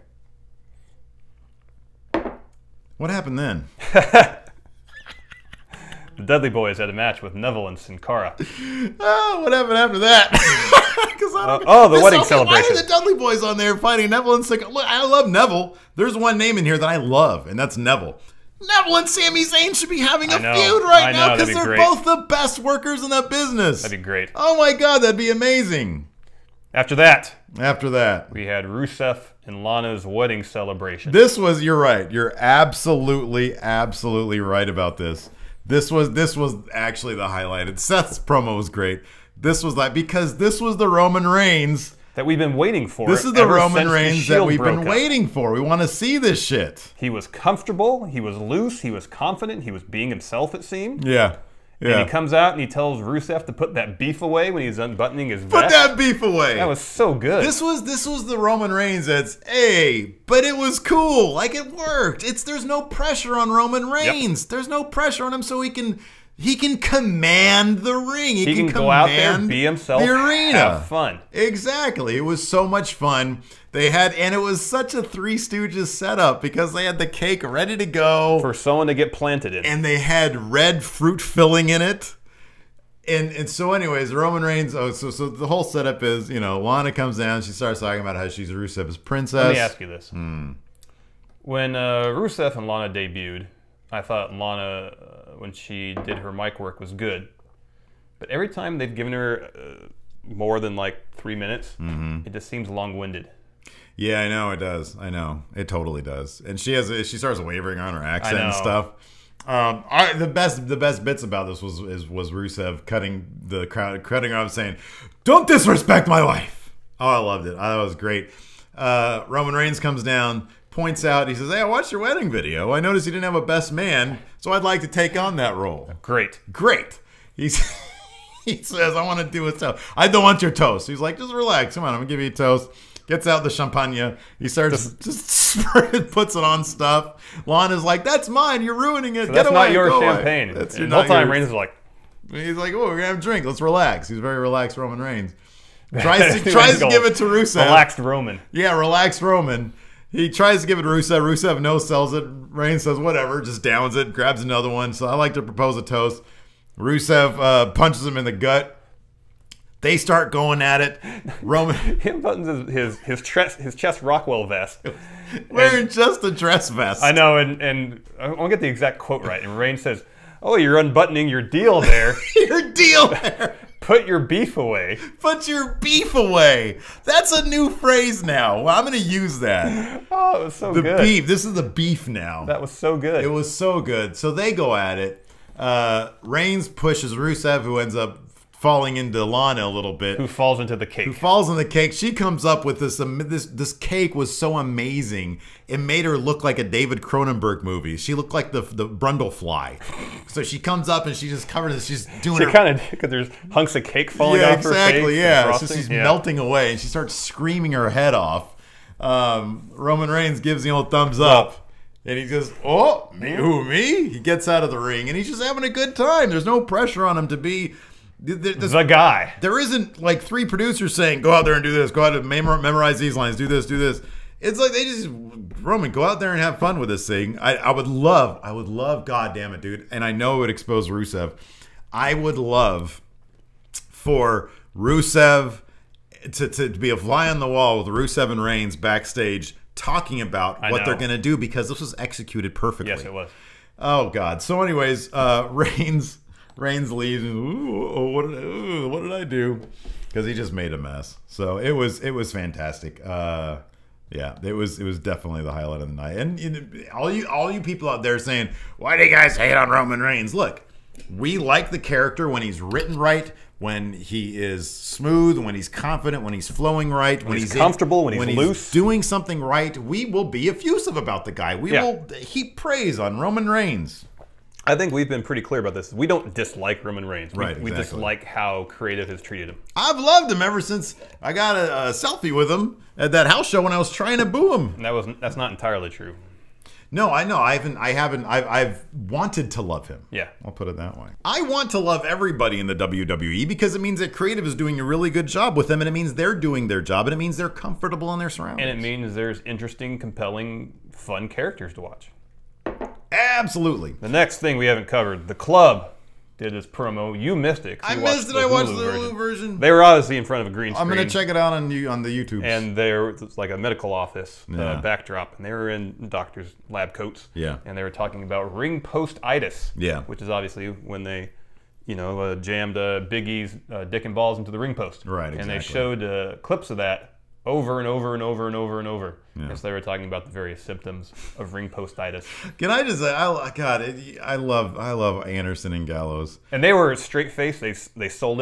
What happened then? The Dudley Boys had a match with Neville and Sin Cara. Oh, what happened after that? 'Cause I don't- Uh, oh, the This- wedding okay, celebration. Why are the Dudley Boys on there fighting Neville and Sika? Look, I love Neville. There's one name in here that I love, and that's Neville. Neville and Sami Zayn should be having a I know, feud right I now know, because that'd they're be great. both the best workers in the business. That'd be great. Oh my god, that'd be amazing. After that, After that, we had Rusev and Lana's wedding celebration. this was, you're right. You're absolutely, absolutely right about this. This was this was actually the highlight. Seth's promo was great. This was like, because this was the Roman Reigns that we've been waiting for. This is the ever Roman since the Reigns that Shield we've been broke up. waiting for. We want to see this shit. He was comfortable. He was loose. He was confident. He was being himself, it seemed. Yeah. Yeah. And he comes out and he tells Rusev to put that beef away when he's unbuttoning his vest. Put that beef away. That was so good. This was this was the Roman Reigns that's, hey, but it was cool. Like, it worked. It's there's no pressure on Roman Reigns. Yep. There's no pressure on him, so he can he can command the ring. He, he can, can go out there, be himself, the arena. have fun. Exactly. It was so much fun. They had, and it was such a Three Stooges setup because they had the cake ready to go for someone to get planted in, and they had red fruit filling in it. And and so, anyways, Roman Reigns. Oh, so so the whole setup is, you know, Lana comes down. She starts talking about how she's Rusev's princess. Let me ask you this: hmm. when uh, Rusev and Lana debuted, I thought Lana, uh, when she did her mic work, was good. But every time they've given her uh, more than like three minutes, mm-hmm. it just seems long-winded. Yeah, I know it does. I know it totally does. And she has she starts wavering on her accent and stuff. Um, I, the best the best bits about this was is, was Rusev cutting the crowd, cutting her off, saying, "Don't disrespect my wife." Oh, I loved it. Oh, that was great. Uh, Roman Reigns comes down, points out. He says, "Hey, I watched your wedding video. I noticed you didn't have a best man, so I'd like to take on that role." Great, great. He's. He says, "I want to do a toast. I don't want your toast." He's like, "Just relax. Come on, I'm gonna give you a toast." Gets out the champagne. He starts just puts it on stuff. Lana's like, "That's mine. You're ruining it. So Get that's away. not your Go champagne." Away. That's and your, the whole not time yours. Reigns is like, he's like, "Oh, we're gonna have a drink. Let's relax." He's very relaxed, Roman Reigns. Tries to tries to give it to Rusev. Relaxed Roman. Yeah, relaxed Roman. He tries to give it to Rusev. Rusev no sells it. Reigns says whatever, just downs it, grabs another one. So I like to propose a toast. Rusev uh, punches him in the gut. They start going at it. Roman he buttons his his his chest, his chest Rockwell vest, wearing and, just a dress vest. I know, and and I won't get the exact quote right. And Reigns says, "Oh, you're unbuttoning your deal there. Your deal there. Put your beef away. Put your beef away." That's a new phrase now. Well, I'm going to use that. Oh, it was so the good. The beef. This is the beef now. That was so good. It was so good. So they go at it. Uh, Reigns pushes Rusev, who ends up falling into Lana a little bit. Who falls into the cake. Who falls in the cake. She comes up with this, um, this, this cake was so amazing. It made her look like a David Cronenberg movie. She looked like the the Brundlefly. So she comes up and she just covers it. She's doing she her... kind of, because there's hunks of cake falling yeah, off her face. Exactly, yeah. So she's yeah. melting away and she starts screaming her head off. Um, Roman Reigns gives the old thumbs up. And he goes, "Oh, me? Who, me?" He gets out of the ring and he's just having a good time. There's no pressure on him to be... This, the guy. There isn't like three producers saying, "Go out there and do this. Go out and memorize these lines. Do this. Do this." It's like they just Roman, go out there and have fun with this thing. I, I would love, I would love, God damn it, dude. And I know it would expose Rusev. I would love for Rusev to, to be a fly on the wall with Rusev and Reigns backstage talking about I what know. they're going to do because this was executed perfectly. Yes, it was. Oh God. So, anyways, uh, Reigns. Reigns leaves and ooh, what did I, ooh, what did I do? Because he just made a mess. So it was it was fantastic. Uh, yeah, it was it was definitely the highlight of the night. And you know, all you all you people out there saying, "Why do you guys hate on Roman Reigns?" Look, we like the character when he's written right, when he is smooth, when he's confident, when he's flowing right, when, when he's he's comfortable, in, when he's when loose, he's doing something right. We will be effusive about the guy. We yeah. will heap praise on Roman Reigns. I think we've been pretty clear about this. We don't dislike Roman Reigns. We, right, exactly. we dislike how creative has treated him. I've loved him ever since I got a, a selfie with him at that house show when I was trying to boo him. And that was that's not entirely true. No, I know. I haven't. I haven't. I've, I've wanted to love him. Yeah, I'll put it that way. I want to love everybody in the W W E because it means that creative is doing a really good job with them, and it means they're doing their job, and it means they're comfortable in their surroundings. And it means there's interesting, compelling, fun characters to watch. Absolutely. The next thing we haven't covered, the club did this promo. You missed it. I missed it. I watched the Hulu version. They were obviously in front of a green screen. I'm going to check it out on you on the YouTube. And there was like a medical office yeah. uh, backdrop, and they were in doctors' lab coats. Yeah. And they were talking about ring post-itis. Yeah. Which is obviously when they, you know, uh, jammed uh, Big E's uh, dick and balls into the ring post. Right. Exactly. And they showed uh, clips of that over and over and over and over and over. Yeah. And so they were talking about the various symptoms of ring post-itis. Can I just say, I, God, it, I love, I love Anderson and Gallows. And they were straight faced. They they sold it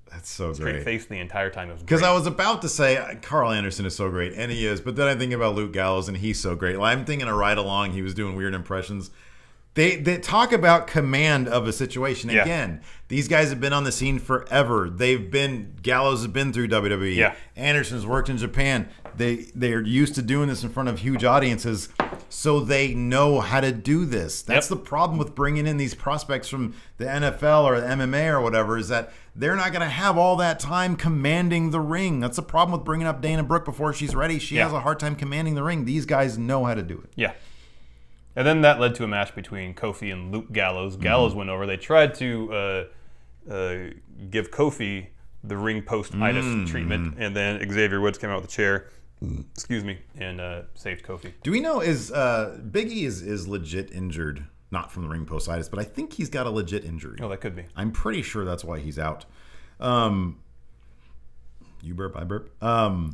That's so straight great. face the entire time. Because I was about to say Carl Anderson is so great, and he is, but then I think about Luke Gallows, and he's so great. Like, I'm thinking a ride along, he was doing weird impressions. They they talk about command of a situation. Yeah. Again, these guys have been on the scene forever. They've been Gallows has been through W W E. Yeah. Anderson's worked in Japan. They they're used to doing this in front of huge audiences, so they know how to do this. That's Yep. the problem with bringing in these prospects from the N F L or the M M A or whatever, is that they're not going to have all that time commanding the ring. That's the problem with bringing up Dana Brooke before she's ready. She Yeah. has a hard time commanding the ring. These guys know how to do it. Yeah. And then that led to a match between Kofi and Luke Gallows. Gallows Mm-hmm. went over. They tried to uh, uh, give Kofi the ring post-itis Mm-hmm. treatment, and then Xavier Woods came out with a chair, excuse me, and uh, saved Kofi. Do we know is uh, Big E is, is legit injured? Not from the ring postitis, but I think he's got a legit injury. Oh, that could be. I'm pretty sure that's why he's out. Um, you burp, I burp. Um,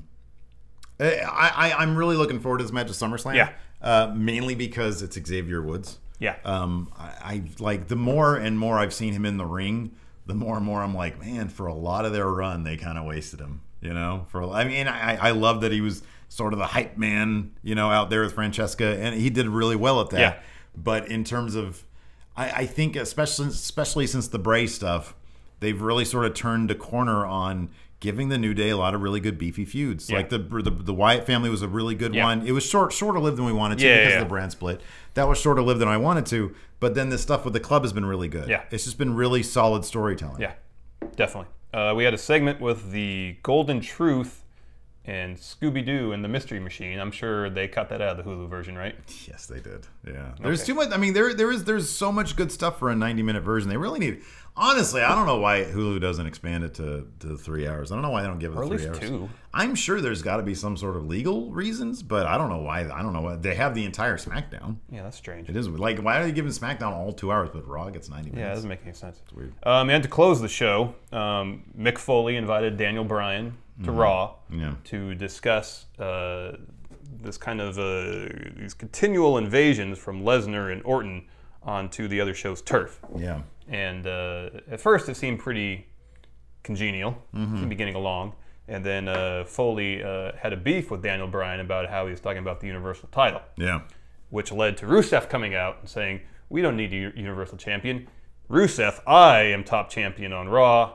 I, I I'm really looking forward to this match at SummerSlam. Yeah. Uh, mainly because it's Xavier Woods. Yeah. Um, I, I like the more and more I've seen him in the ring, the more and more I'm like, man, for a lot of their run, they kind of wasted him. You know, for I mean, I I love that he was sort of the hype man, you know, out there with Francesca, and he did really well at that. Yeah. But in terms of, I, I think especially especially since the Bray stuff, they've really sort of turned a corner on giving the New Day a lot of really good beefy feuds. Yeah. Like the, the the Wyatt family was a really good Yeah. one. It was short shorter lived than we wanted to Yeah, because yeah, of the yeah. brand split. That was shorter lived than I wanted to. But then this stuff with the club has been really good. Yeah. It's just been really solid storytelling. Yeah, definitely. Uh, we had a segment with the Golden Truth and Scooby-Doo and the Mystery Machine. I'm sure they cut that out of the Hulu version, right? Yes, they did. Yeah. There's Okay. too much. I mean, there there is there's so much good stuff for a ninety minute version. They really need. Honestly, I don't know why Hulu doesn't expand it to, to three hours. I don't know why they don't give it Or at three least hours. two. I'm sure there's got to be some sort of legal reasons, but I don't know why. I don't know why they have the entire SmackDown. Yeah, that's strange. It is like why are they giving SmackDown all two hours, but Raw gets ninety Yeah, it minutes? doesn't make any sense. It's weird. Um, and to close the show, um, Mick Foley invited Daniel Bryan to Raw Yeah. to discuss uh, this kind of uh, these continual invasions from Lesnar and Orton onto the other show's turf. Yeah. And uh, at first, it seemed pretty congenial, Mm-hmm. seemed to be getting along. And then uh, Foley uh, had a beef with Daniel Bryan about how he was talking about the Universal title, Yeah. which led to Rusev coming out and saying, "We don't need a Universal Champion. Rusev, I am top champion on Raw."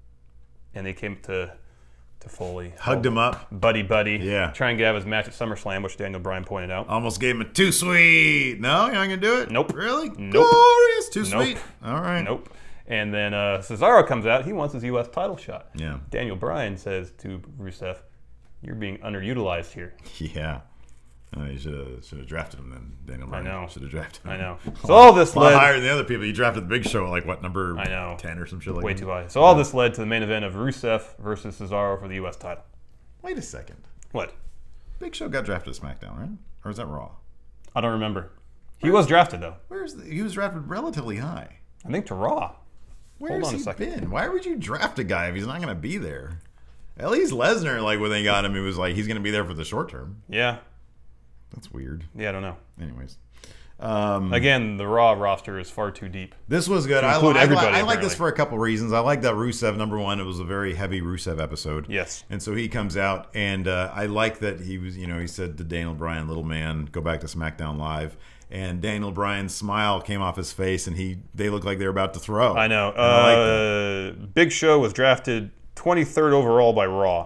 And they came to to Foley, Hugged him up. buddy, buddy, Yeah. try and get out of his match at SummerSlam, which Daniel Bryan pointed out. Almost gave him a too sweet. No, you're not gonna do it. Nope. Really? Nope. Glorious. Too Nope. sweet. All right. Nope. And then uh, Cesaro comes out. He wants his U S title shot. Yeah. Daniel Bryan says to Rusev, "You're being underutilized here." Yeah. Uh, you should have should have drafted him then, Daniel Bryan. know. Should have drafted him. I know. So all this A lot led higher than the other people. You drafted the Big Show at like what number? I know. ten or some shit like way that. too high. So all this led to the main event of Rusev versus Cesaro for the U S title. Wait a second. What? Big Show got drafted to SmackDown, right? Or is that Raw? I don't remember. He was drafted though. Where's the, he was drafted relatively high. I think to Raw. Where's on a he second. been? Why would you draft a guy if he's not going to be there? At least Lesnar, like when they got him, it was like he's going to be there for the short term. Yeah. That's weird. Yeah, I don't know. Anyways, um, Again, the Raw roster is far too deep. this was good. To I, include li- I, li- everybody, I like this apparently. for a couple reasons. I like that Rusev, number one, it was a very heavy Rusev episode. Yes. And so he comes out, and uh, I like that he was, you know, he said to Daniel Bryan, little man, go back to SmackDown Live. And Daniel Bryan's smile came off his face, and he they looked like they were about to throw. I know. And I like that. Uh, Big Show was drafted twenty-third overall by Raw.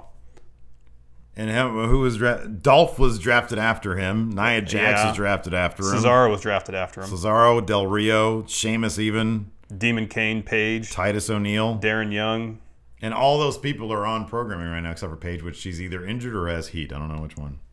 And how- who was dra- Dolph was drafted after him. Nia Jax Yeah. was drafted after him. Cesaro was drafted after him. Cesaro, Del Rio, Sheamus, even Demon Kane, Page, Titus O'Neil, Darren Young. and all those people are on programming right now, except for Paige, which she's either injured or has heat. I don't know which one.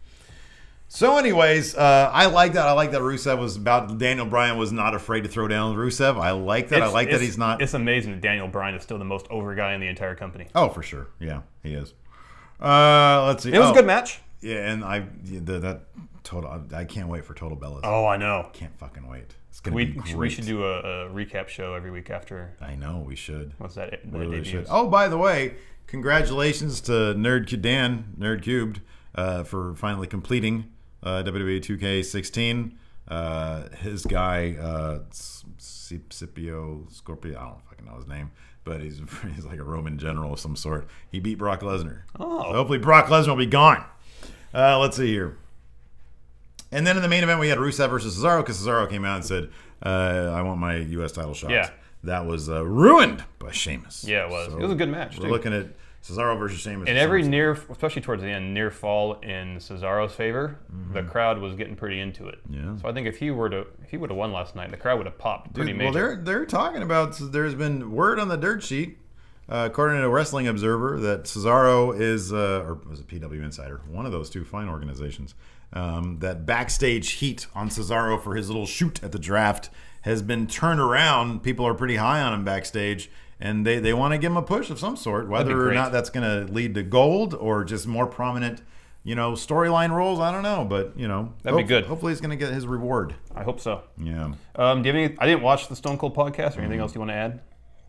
So, anyways, uh, I like that. I like that Rusev was about. Daniel Bryan was not afraid to throw down Rusev. I like that. I It's- like that it's- he's not. It's amazing that Daniel Bryan is still the most over guy in the entire company. Oh, for sure. Yeah, he is. Uh, let's see. It was oh, a good match. Yeah, and I the, that total. I can't wait for Total Bellas. Oh, I know. Can't fucking wait. It's gonna We, be great. we should do a, a recap show every week after. I know we should. What's that? that We really debuts? should. Oh, by the way, congratulations to Nerd Cu- Dan Nerd Cubed uh, for finally completing uh, W W E two K sixteen. Uh, his guy uh, S- Scipio Scorpio, I don't fucking know his name. but he's he's like a Roman general of some sort. He beat Brock Lesnar. Oh. So hopefully Brock Lesnar will be gone. Uh, let's see here. And then in the main event, we had Rusev versus Cesaro because Cesaro came out and said, uh, I want my U S title shot. Yeah. That was uh, ruined by Sheamus. Yeah, it was. So it was a good match, We're too. looking at Cesaro versus Sheamus. And every near, especially towards the end, near fall in Cesaro's favor, mm-hmm. the crowd was getting pretty into it. Yeah. So I think if he were to, if he would have won last night, the crowd would have popped pretty Dude, major. well, they're they're talking about. There's been word on the dirt sheet, uh, according to Wrestling Observer, that Cesaro is, uh, or was it P W Insider, one of those two fine organizations, um, that backstage heat on Cesaro for his little shoot at the draft has been turned around. People are pretty high on him backstage. And they, they want to give him a push of some sort, whether or not that's going to lead to gold or just more prominent, you know, storyline roles. I don't know, but you know, that'd hope, be good. Hopefully, he's going to get his reward. I hope so. Yeah. Um, do you have any? I didn't watch the Stone Cold podcast. Or anything mm-hmm. else you want to add?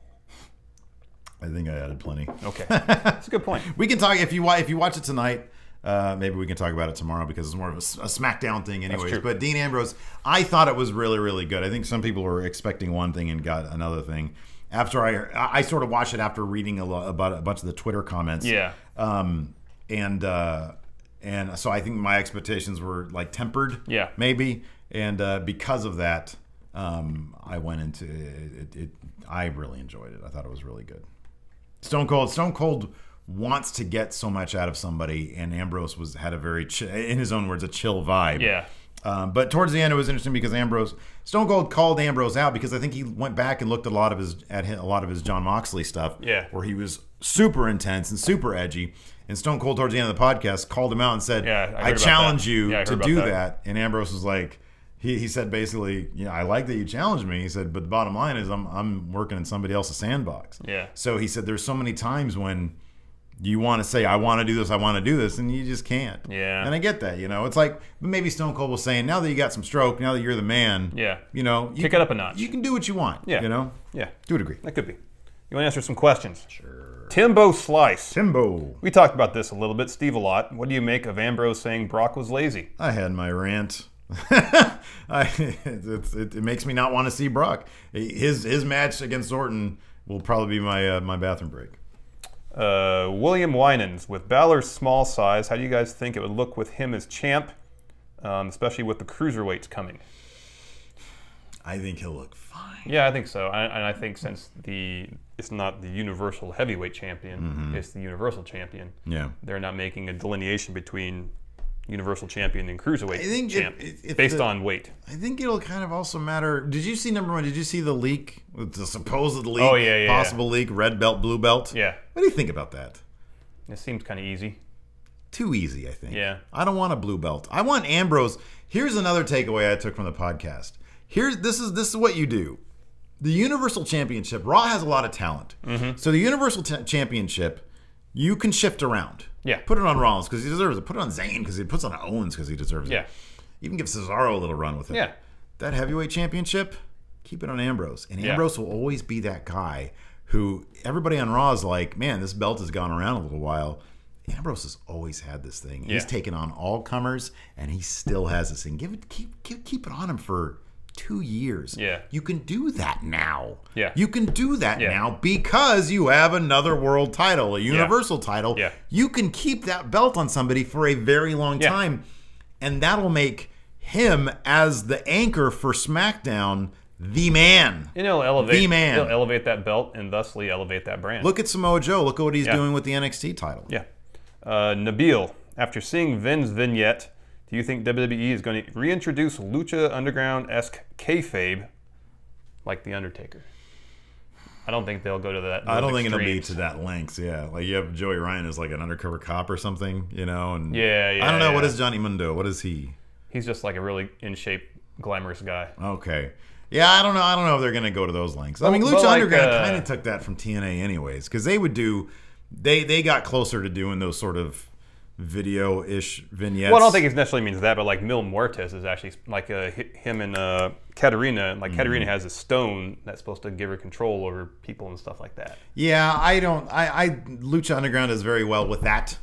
I think I added plenty. Okay, that's a good point. We can talk if you if you watch it tonight. Uh, maybe we can talk about it tomorrow because it's more of a, a SmackDown thing, anyways. But Dean Ambrose, I thought it was really, really good. I think some people were expecting one thing and got another thing. After I, I sort of watched it after reading a lot about a bunch of the Twitter comments. Yeah. Um, and uh, and so I think my expectations were like tempered. Yeah. Maybe, and uh, because of that, um, I went into it, it, it. I really enjoyed it. I thought it was really good. Stone Cold. Stone Cold wants to get so much out of somebody, and Ambrose was had a very, ch- in his own words, a chill vibe. Yeah. Um, but towards the end, it was interesting because Ambrose, Stone Cold called Ambrose out because I think he went back and looked at a lot of his at a lot of his John Moxley stuff, yeah, where he was super intense and super edgy. And Stone Cold towards the end of the podcast called him out and said, yeah, I, I challenge that. you yeah, I to do that. that. And Ambrose was like, he, he said basically, yeah, I like that you challenged me. He said, but the bottom line is I'm I'm working in somebody else's sandbox. Yeah. So he said there's so many times when you want to say, I want to do this, I want to do this, and you just can't. Yeah. And I get that, you know. It's like maybe Stone Cold was saying, now that you got some stroke, now that you're the man, yeah, you know, you kick can, it up a notch. You can do what you want, yeah. you know. Yeah. To a degree. That could be. You want to answer some questions? Sure. Timbo Slice. Timbo. We talked about this a little bit, Steve, a lot. What do you make of Ambrose saying Brock was lazy? I had my rant. I, it, it, it makes me not want to see Brock. His his match against Orton will probably be my uh, my bathroom break. Uh, William Winans, with Balor's small size, how do you guys think it would look with him as champ, um, especially with the cruiserweights coming? I think he'll look fine. Yeah, I think so. I, and I think since the it's not the Universal Heavyweight Champion, mm-hmm. it's the Universal Champion. Yeah, they're not making a delineation between Universal Champion and Cruiserweight I think champ if, if based the, on weight. I think it'll kind of also matter. Did you see number one? Did you see the leak? The supposed leak? Oh yeah, yeah. Possible yeah. leak. Red belt, blue belt. Yeah. What do you think about that? It seems kind of easy. Too easy, I think. Yeah. I don't want a blue belt. I want Ambrose. Here's another takeaway I took from the podcast. Here's this is this is what you do. The Universal Championship. Raw has a lot of talent. Mm-hmm. So the Universal t- Championship, you can shift around. Yeah. Put it on Rollins because he deserves it. Put it on Zayn because he puts it on Owens because he deserves it. Yeah. Even give Cesaro a little run with it. Yeah. That heavyweight championship, keep it on Ambrose. And yeah. Ambrose will always be that guy who everybody on Raw is like, man, this belt has gone around a little while. Ambrose has always had this thing. Yeah. He's taken on all comers, and he still has this thing. Give it, keep, keep, keep it on him for two years. Yeah. You can do that now. Yeah. You can do that yeah. now because you have another world title, a universal yeah. title. Yeah. You can keep that belt on somebody for a very long yeah. time, and that'll make him as the anchor for SmackDown the man. And he'll elevate, the man. He'll elevate that belt and thusly elevate that brand. Look at Samoa Joe. Look at what he's yeah. doing with the N X T title. Yeah. Uh, Nabil, after seeing Vin's vignette, do you think W W E is going to reintroduce Lucha Underground-esque kayfabe like The Undertaker? I don't think they'll go to that. I don't think extremes. it'll be to that lengths. Yeah, like you have Joey Ryan as like an undercover cop or something, you know. And yeah, yeah. I don't know yeah. what is Johnny Mundo. What is he? He's just like a really in shape, glamorous guy. Okay. Yeah, I don't know. I don't know if they're going to go to those lengths. I mean, But Lucha like, Underground uh, kind of took that from T N A anyways, because they would do. They they got closer to doing those sort of video-ish vignettes. Well, I don't think it necessarily means that, but like Mil Muertes is actually like uh, him and uh, Katarina. Like mm-hmm. Katarina has a stone that's supposed to give her control over people and stuff like that. Yeah, I don't. I, I Lucha Underground does very well with that.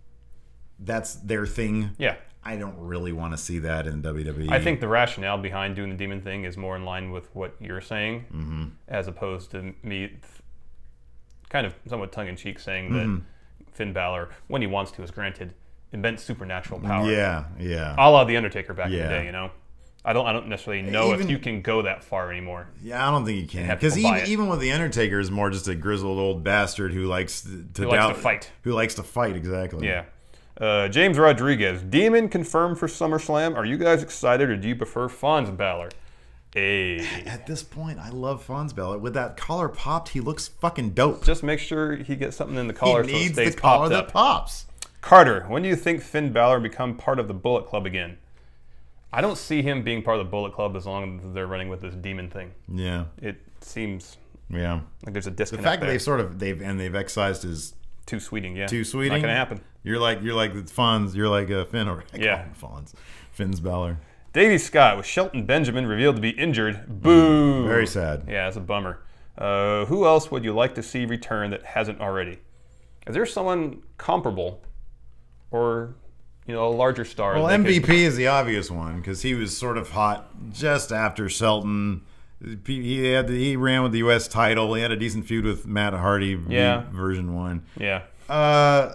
That's their thing. Yeah. I don't really want to see that in W W E. I think the rationale behind doing the demon thing is more in line with what you're saying, mm-hmm. as opposed to me kind of somewhat tongue-in-cheek, saying that Mhm. Finn Balor, when he wants to, is granted immense supernatural power. Yeah, yeah. A la The Undertaker back in Yeah. the day, you know? I don't I don't necessarily know Even- if you can go that far anymore. Yeah, I don't think you can. have Because people buy even, it. even with The Undertaker is more just a grizzled old bastard who likes to, to Who likes doubt- to fight. Who likes to fight, exactly. Yeah. Uh, James Rodriguez, Demon confirmed for SummerSlam. Are you guys excited or do you prefer Fonz Balor? Hey. At this point, I love Fonz Balor. With that collar popped, he looks fucking dope. Just make sure he gets something in the collar he so it needs stays the collar popped that up. pops. Carter, when do you think Finn Balor become part of the Bullet Club again? I don't see him being part of the Bullet Club as long as they're running with this demon thing. Yeah, It seems yeah. like there's a The disconnect fact that there. they've sort of they've and they've excised his Too sweeting, yeah. too sweeting. Not gonna happen. You're like you're like the Fonz. You're like uh, Finn or I call Yeah. him Fonz. Finn's Balor. Davey Scott with Shelton Benjamin revealed to be injured. Boo. Very sad. Yeah, it's a bummer. Uh, who else would you like to see return that hasn't already? Is there someone comparable, or you know, a larger star? Well, they M V P could- is the obvious one because he was sort of hot just after Shelton. He had he ran with the U S title. He had a decent feud with Matt Hardy. v- Yeah. version one. Yeah. Uh,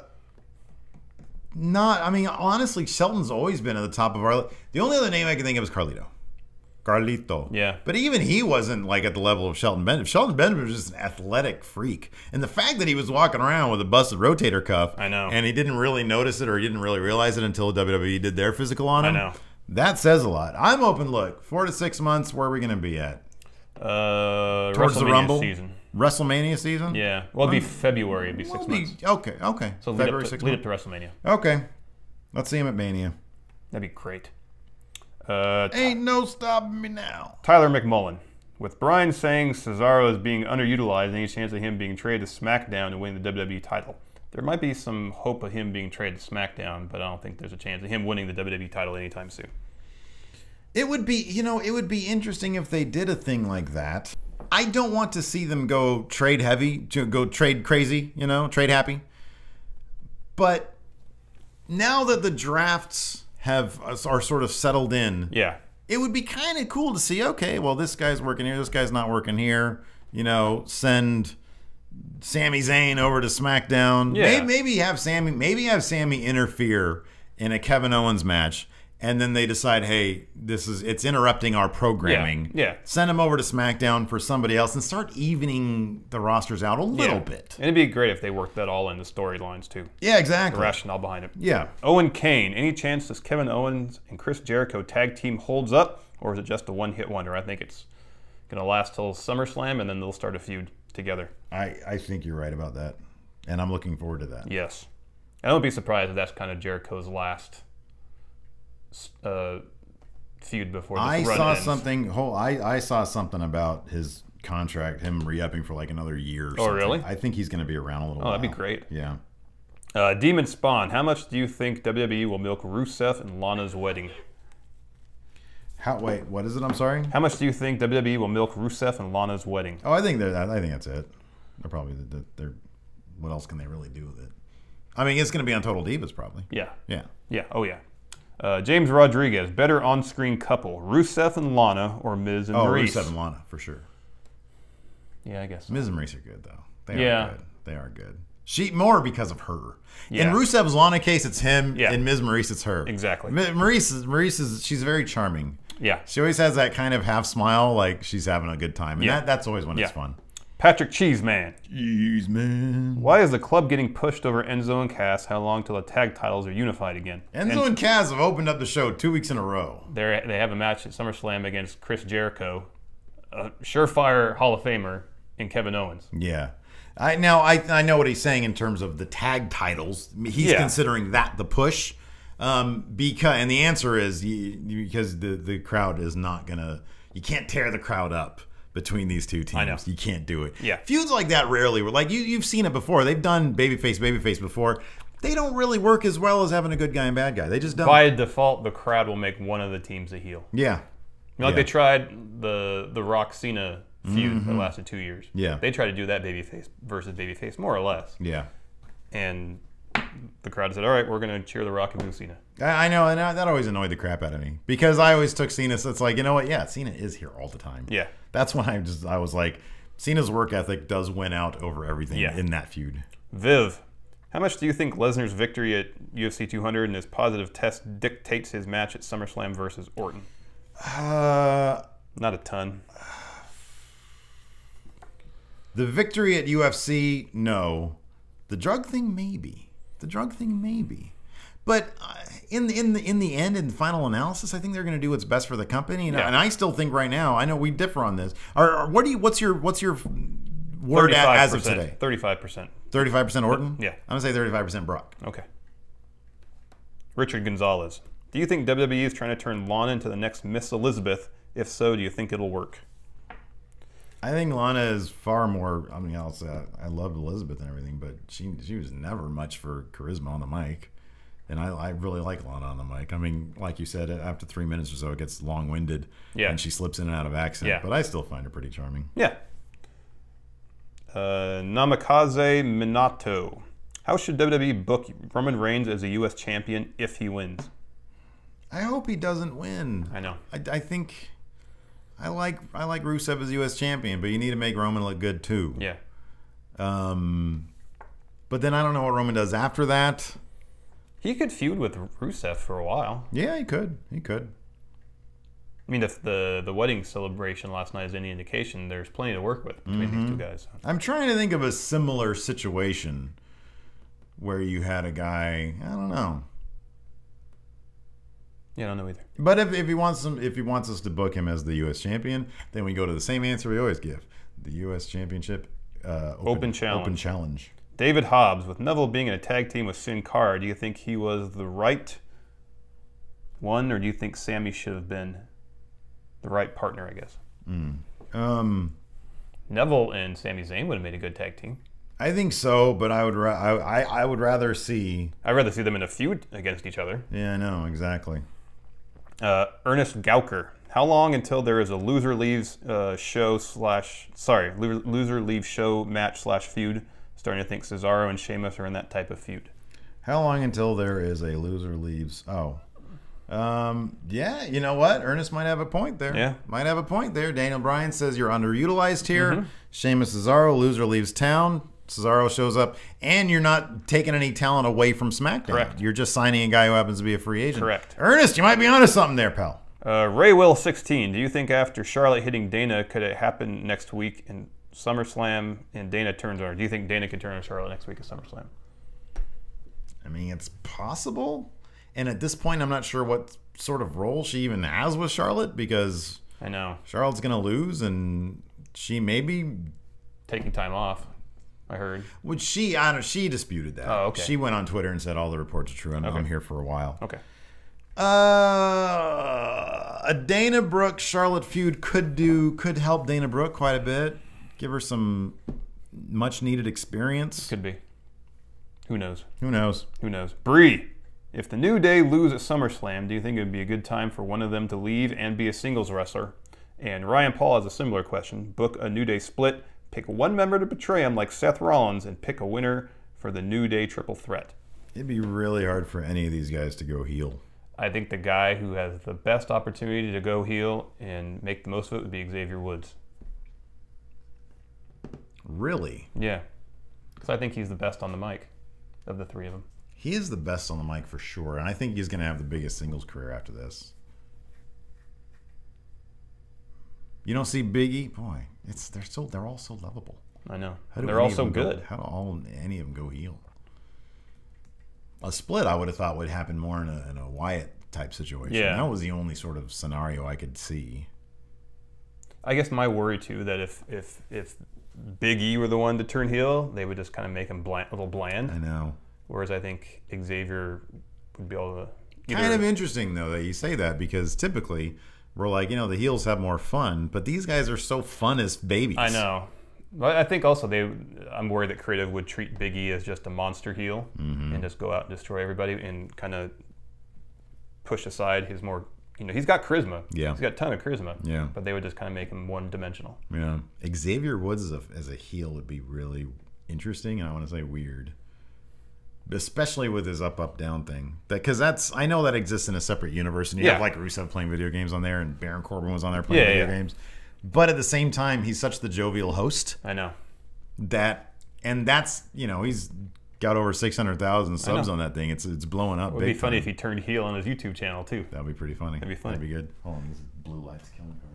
not. I mean, honestly, Shelton's always been at the top of our. The only other name I can think of is Carlito. Carlito. Yeah. But even he wasn't like at the level of Shelton Benjamin. Shelton Benjamin was just an athletic freak. And the fact that he was walking around with a busted rotator cuff. I know. And he didn't really notice it or he didn't really realize it until W W E did their physical on I him. know. That says a lot. I'm open. Look, four to six months. Where are we going to be at? Uh, Towards the WrestleMania Rumble season. WrestleMania season? Yeah. Well, it'd be February. It'd be six Well, be- months. okay, okay. So lead, February up to, six lead months. up to WrestleMania. Okay. Let's see him at Mania. That'd be great. Uh, Ain't no stopping me now. Tyler McMullen. With Brian saying Cesaro is being underutilized, any chance of him being traded to SmackDown to win the W W E title? There might be some hope of him being traded to SmackDown, but I don't think there's a chance of him winning the W W E title anytime soon. It would be, you know, it would be interesting if they did a thing like that. I don't want to see them go trade heavy, to go trade crazy, you know, trade happy. But now that the drafts have are sort of settled in, Yeah. it would be kind of cool to see, okay, well, this guy's working here, this guy's not working here. You know, send Sami Zayn over to SmackDown. Yeah. Maybe, maybe have Sammy, maybe have Sammy interfere in a Kevin Owens match, and then they decide, hey, this is it's interrupting our programming. Yeah, yeah. Send him over to SmackDown for somebody else and start evening the rosters out a little Yeah. bit. And it'd be great if they worked that all into storylines too. Yeah, The exactly. rationale behind it. Yeah. Owen Kane. Any chance this Kevin Owens and Chris Jericho tag team holds up, or is it just a one-hit wonder? I think it's going to last till SummerSlam, and then they'll start a feud together. I, I think you're right about that. And I'm looking forward to that. Yes. I don't be surprised if that's kind of Jericho's last uh, feud before this I run saw ends. something. Whole, I I saw something about his contract, him re-upping for like another year. Or Oh, something. really? I think he's going to be around a little Oh, while. that'd be great. Yeah. Uh, Demon Spawn. How much do you think W W E will milk Rusev and Lana's wedding? How? Wait, what is it? I'm sorry. How much do you think W W E will milk Rusev and Lana's wedding? Oh, I think that. I think that's it. They're probably. the- They're. What else can they really do with it? I mean, it's going to be on Total Divas, probably. Yeah. Yeah. Yeah. Oh, yeah. Uh, James Rodriguez. Better on-screen couple, Rusev and Lana or Miz and Oh, Maurice? Rusev and Lana for sure. Yeah, I guess. Miz and Maurice are good though. They Yeah. are good. They are good. She more because of her. Yeah. In Rusev's Lana case, it's him. Yeah. In Miz Maurice, it's her. Exactly. Mi- Maurice is Maurice is she's very charming. Yeah. She always has that kind of half smile, like she's having a good time, and Yeah. that, that's always when Yeah. it's fun. Patrick Cheeseman. Jeez, man. Why is the club getting pushed over Enzo and Cass? How long till the tag titles are unified again? Enzo and Kaz have opened up the show two weeks in a row. They they have a match at SummerSlam against Chris Jericho, a surefire Hall of Famer, and Kevin Owens. Yeah. I now I I know what he's saying in terms of the tag titles. He's Yeah. considering that the push, um, because and the answer is you, because the the crowd is not gonna. You can't tear the crowd up between these two teams. I know. You can't do it. Yeah. Feuds like that rarely were like you. You've seen it before. They've done babyface babyface before. They don't really work as well as having a good guy and bad guy. They just don't. By default, the crowd will make one of the teams a heel. yeah. I mean, like Yeah. they tried the the Rock Cena feud that lasted two years. Yeah. They tried to do that babyface versus babyface, more or less. Yeah. And the crowd said, all right, we're going to cheer the Rock and boo Cena. I I know, and that always annoyed the crap out of me because I always took Cena. So it's like, you know what? Yeah, Cena is here all the time. Yeah. That's when I just I was like, Cena's work ethic does win out over everything Yeah. in that feud. Viv, how much do you think Lesnar's victory at U F C two hundred and his positive test dictates his match at SummerSlam versus Orton? Uh, Not a ton. the victory at U F C, no. The drug thing, maybe. The drug thing, maybe. But uh, in the in the in the end, in the final analysis, I think they're going to do what's best for the company. And, Yeah. and I still think right now, I know we differ on this. Or, or what do you? What's your what's your word at, as of today? thirty-five percent. Thirty-five percent Orton. Yeah. I'm gonna say thirty-five percent Brock. Okay. Richard Gonzalez. Do you think W W E is trying to turn Lana into the next Miss Elizabeth? If so, do you think it'll work? I think Lana is far more. I mean, I'll say I, I love Elizabeth and everything, but she she was never much for charisma on the mic. And I, I really like Lana on the mic. I mean, like you said, after three minutes or so, it gets long-winded. Yeah. And she slips in and out of accent. Yeah. But I still find her pretty charming. Yeah. Uh, Namikaze Minato. How should W W E book Roman Reigns as a U S champion if he wins? I hope he doesn't win. I know. I, I think I like I like Rusev as U S champion, but you need to make Roman look good too. Yeah. Um, but then I don't know what Roman does after that. He could feud with Rusev for a while. Yeah, he could. He could. I mean, if the, the wedding celebration last night is any indication, there's plenty to work with between these two guys. I'm trying to think of a similar situation where you had a guy. I don't know. Yeah, I don't know either. But if, if he wants some, if he wants us to book him as the U S champion, then we go to the same answer we always give: the U S Championship uh, open, Open challenge. Open challenge. David Hobbs, with Neville being in a tag team with Sin Cara, do you think he was the right one, or do you think Sammy should have been the right partner, I guess? Mm. Um, Neville and Sami Zayn would have made a good tag team. I think so, but I would ra- I, I I would rather see. I'd rather see them in a feud against each other. Yeah, I know exactly. Uh, Ernest Gauker. How long until there is a loser leaves uh, show slash sorry lo- loser leaves show match slash feud? Starting to think Cesaro and Sheamus are in that type of feud. How long until there is a loser leaves? Oh, um, yeah. You know what? Ernest might have a point there. Yeah. Might have a point there. Daniel Bryan says you're underutilized here. Mm-hmm. Sheamus Cesaro, loser leaves town. Cesaro shows up, and you're not taking any talent away from SmackDown. Correct. You're just signing a guy who happens to be a free agent. Correct. Ernest, you might be onto something there, pal. Uh, Ray Will sixteen. Do you think after Charlotte hitting Dana, could it happen next week in SummerSlam and Dana turns on her? Do you think Dana could turn on Charlotte next week at SummerSlam? I mean, it's possible. And at this point, I'm not sure what sort of role she even has with Charlotte, because I know. Charlotte's going to lose, and she maybe Taking time off, I heard. would she. I don't. She disputed that. Oh, okay. She went on Twitter and said all the reports are true. I'm, Okay. I'm here for a while. Okay. Uh, a Dana Brooke Charlotte feud could do could help Dana Brooke quite a bit. Give her some much needed experience. Could be. Who knows? Who knows? Who knows? Bree, if the New Day lose at SummerSlam, do you think it would be a good time for one of them to leave and be a singles wrestler? And Ryan Paul has a similar question. Book a New Day split, pick one member to betray him like Seth Rollins, and pick a winner for the New Day triple threat. It'd be really hard for any of these guys to go heel. I think the guy who has the best opportunity to go heel and make the most of it would be Xavier Woods. Really? Yeah. Because I think he's the best on the mic of the three of them. He is the best on the mic for sure, and I think he's going to have the biggest singles career after this. You don't see Biggie? Boy, it's they're so they're all so lovable. I know. How do They're any all of so them go- good. how do all any of them go heel? A split, I would have thought would happen more in a, in a Wyatt type situation. Yeah. That was the only sort of scenario I could see. I guess my worry too that if if if Big E were the one to turn heel, they would just kind of make him bland, a little bland. I know. Whereas I think Xavier would be able to. Either, Kind of interesting though that you say that, because typically we're like, you know, the heels have more fun, but these guys are so fun as babies. I know. But I think also they. I'm worried that creative would treat Big E as just a monster heel Mm-hmm. and just go out and destroy everybody and kind of push aside his more. You know, he's got charisma. Yeah. He's got a ton of charisma. Yeah. But they would just kind of make him one dimensional. Yeah. Xavier Woods as a, as a heel would be really interesting, and I want to say weird. Especially with his up, up, down thing. Because that's, I know that exists in a separate universe, and you Yeah. have like Rusev playing video games on there, and Baron Corbin was on there playing Yeah, video yeah. games. but at the same time, he's such the jovial host I know. that, and that's, you know, he's got over six hundred thousand subs on that thing. It's it's blowing up. It would big be funny time. if he turned heel on his YouTube channel too. That'd be pretty funny. That'd be funny. That'd be good. Hold on, these blue lights killing me.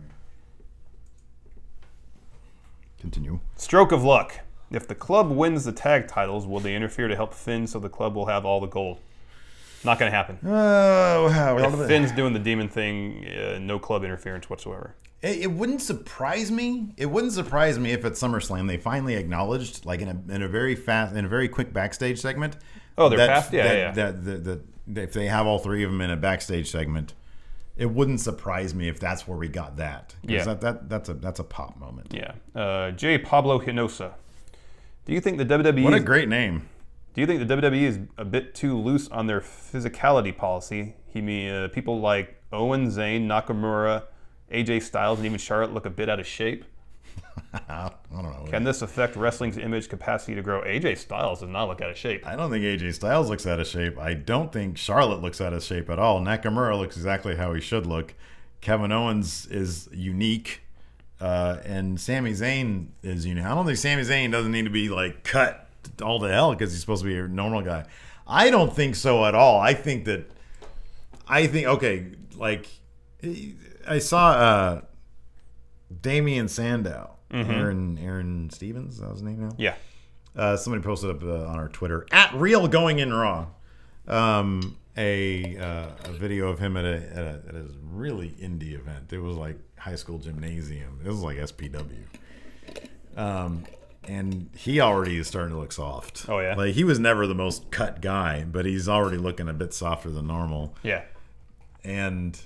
Continue. Stroke of luck. If the club wins the tag titles, will they interfere to help Finn so the club will have all the gold? Not going to happen. Oh, how If Finn's doing the demon thing, uh, no club interference whatsoever. It, it wouldn't surprise me. It wouldn't surprise me if at SummerSlam they finally acknowledged, like in a in a very fast, in a very quick backstage segment. Oh, they're that, fast? Yeah, that, yeah. That, that, that, that if they have all three of them in a backstage segment, it wouldn't surprise me if that's where we got that. 'Cause Yeah. That, that that's a that's a pop moment. Yeah. Uh, J. Pablo Hinosa. Do you think the W W E What a is- great name. Do you think the W W E is a bit too loose on their physicality policy? He mean uh, people like Owen, Zayn, Nakamura, A J Styles, and even Charlotte look a bit out of shape. I don't know. Can this affect wrestling's image capacity to grow? A J Styles does not look out of shape. I don't think A J Styles looks out of shape. I don't think Charlotte looks out of shape at all. Nakamura looks exactly how he should look. Kevin Owens is unique. Uh, and Sami Zayn is unique. I don't think Sami Zayn doesn't need to be like cut all to hell because he's supposed to be a normal guy. I don't think so at all. I think that, I think, okay, like, I saw uh, Damian Sandow, Mm-hmm. Aaron Aaron Stevens, is that his name now? Yeah. Uh, somebody posted up uh, on our Twitter at Real Going In Raw um, a uh, a video of him at a, at a at a really indie event. It was like high school gymnasium. It was like S P W. Um, and he already is starting to look soft. Oh, yeah? Like he was never the most cut guy, but he's already looking a bit softer than normal. Yeah. And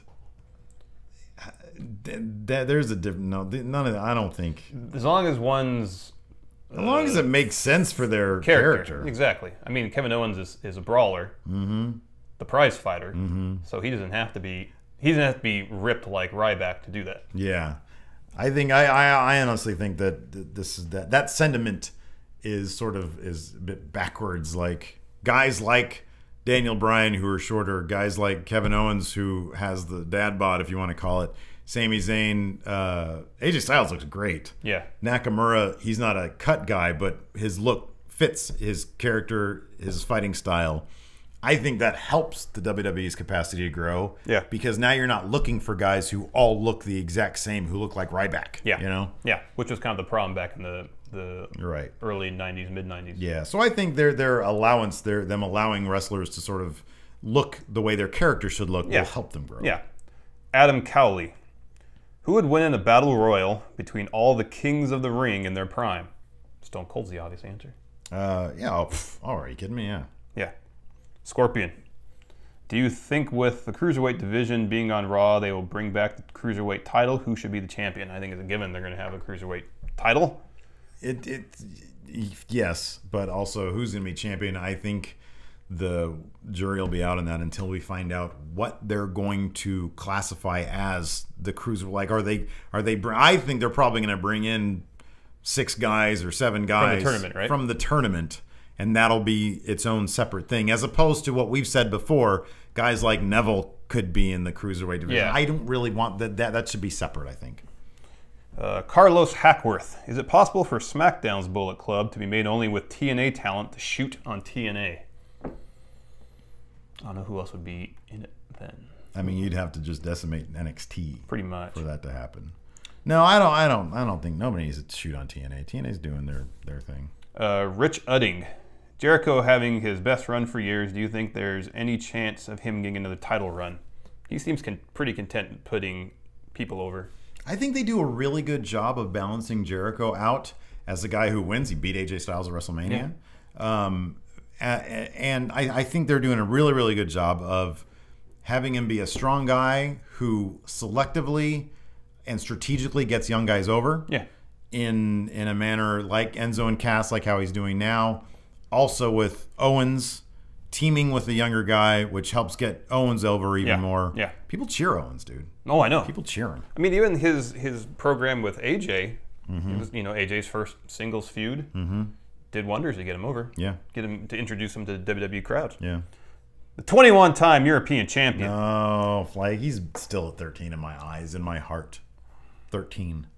th- th- there's a different no none of that. I don't think. As long as one's As long as it makes sense for their character. character. Exactly. I mean, Kevin Owens is, is a brawler, mm-hmm. the prize fighter, mm-hmm. so he doesn't have to be he doesn't have to be ripped like Ryback to do that. Yeah, I think I, I I honestly think that th- this is that that sentiment is sort of is a bit backwards. Like guys like Daniel Bryan who are shorter, guys like Kevin Owens who has the dad bod, if you want to call it. Sami Zayn, uh, A J Styles looks great. Yeah. Nakamura, he's not a cut guy, but his look fits his character, his fighting style. I think that helps the W W E's capacity to grow. Yeah. Because now you're not looking for guys who all look the exact same, who look like Ryback. Yeah. You know? Yeah, which was kind of the problem back in the the You're right. early nineties, mid nineties. Yeah. So I think their their allowance, their them allowing wrestlers to sort of look the way their character should look Yeah. will help them grow. Yeah. Adam Cowley. Who would win in a battle royal between all the kings of the ring in their prime? Stone Cold's the obvious answer. Uh, yeah. Oh, pff, oh, are you kidding me? Yeah. Yeah. Scorpion. Do you think with the Cruiserweight division being on Raw, they will bring back the Cruiserweight title? Who should be the champion? I think it's a given they're going to have a Cruiserweight title. It, it, yes, but also who's going to be champion? I think the jury will be out on that until we find out what they're going to classify as the cruiser. Like, are they? Are they? I think they're probably going to bring in six guys or seven guys tournament, right? From the tournament, and that'll be its own separate thing, as opposed to what we've said before. Guys like Neville could be in the cruiserweight division. Yeah. I don't really want that. That that should be separate. I think. Uh, Carlos Hackworth. Is it possible for SmackDown's Bullet Club to be made only with T N A talent to shoot on T N A? I don't know who else would be in it then. I mean, you'd have to just decimate N X T Pretty much. for that to happen. No, I don't. I don't. I don't think nobody needs to shoot on T N A. T N A's doing their their thing. Uh, Rich Udding. Jericho having his best run for years. Do you think there's any chance of him getting another title run? He seems con- pretty content putting people over. I think they do a really good job of balancing Jericho out as the guy who wins. He beat A J Styles at WrestleMania. Yeah. Um, and I, I think they're doing a really, really good job of having him be a strong guy who selectively and strategically gets young guys over. Yeah. In in a manner like Enzo and Cass, like how he's doing now. Also with Owens teaming with a younger guy, which helps get Owens over even Yeah. more. Yeah. People cheer Owens, dude. Oh, I know. People cheer him. I mean, even his his program with A J, Mm-hmm. it was, you know, A J's first singles feud, mm-hmm. did wonders to get him over. Yeah. Get him to introduce him to the W W E crowd. Yeah. The twenty-one time European champion. Oh, like he's still at thirteen in my eyes, in my heart. thirteen.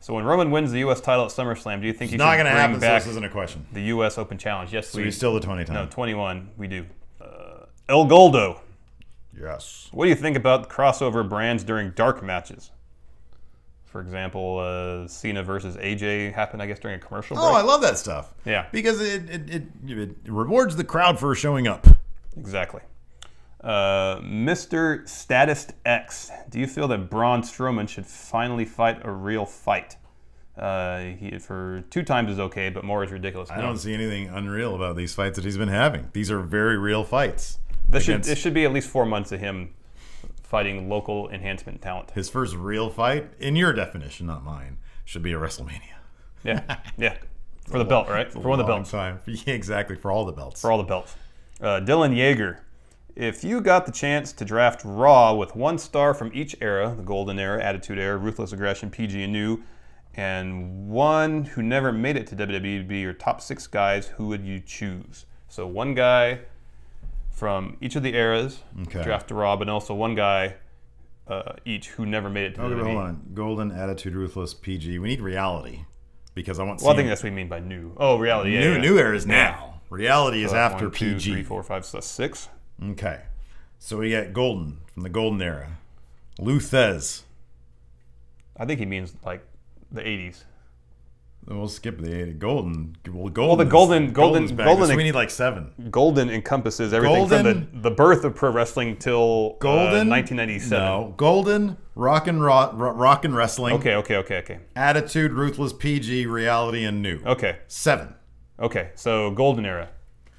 So when Roman wins the U S title at SummerSlam, do you think It's he not should going to bring happen, so back this isn't a question. the U S Open Challenge? Yes, So we... he's still the twenty time. No, twenty-one, we do. Uh, El Goldo. Yes. What do you think about crossover brands during dark matches? For example, uh, Cena versus A J happened, I guess, during a commercial break. Oh, I love that stuff. Yeah. Because it, it, it, it rewards the crowd for showing up. Exactly. Uh, Mister Statist X, do you feel that Braun Strowman should finally fight a real fight? Uh, he, for two times is okay, but more is ridiculous. I don't see anything unreal about these fights that he's been having. These are very real fights. This should, against- it should be at least four months of him fighting local enhancement talent. His first real fight, in your definition, not mine, should be a WrestleMania. Yeah, yeah. For the belt, right? For one of the belts. Time. Yeah, exactly, for all the belts. For all the belts. Uh, Dylan Yeager, if you got the chance to draft Raw with one star from each era, the Golden Era, Attitude Era, Ruthless Aggression, P G and New, and one who never made it to W W E to be your top six guys, who would you choose? So one guy from each of the eras, Okay. draft to Raw, but also one guy uh, each who never made it to Okay, W but W E. hold on. Golden, Attitude, Ruthless, P G. We need reality. Because I want Well, I C M think that's what we mean by new. Oh, reality, yeah. New, yeah. new era is Yeah. now. Reality is So that's after one, two, P G. three, four, five, so that's six. Okay. So we got Golden from the Golden Era. Luthez. I think he means like the eighties. We'll skip the eighty. Golden. Well, golden. Well, the is- golden- golden- Golden's back. golden- So we need like seven. Golden encompasses everything Golden- from the, the birth of pro wrestling till Golden. uh, nineteen ninety-seven. No. Golden. Rock and rock, rock and wrestling. Okay, okay, okay, okay. Attitude, Ruthless, P G, Reality, and New. Okay, Seven. okay. So Golden Era.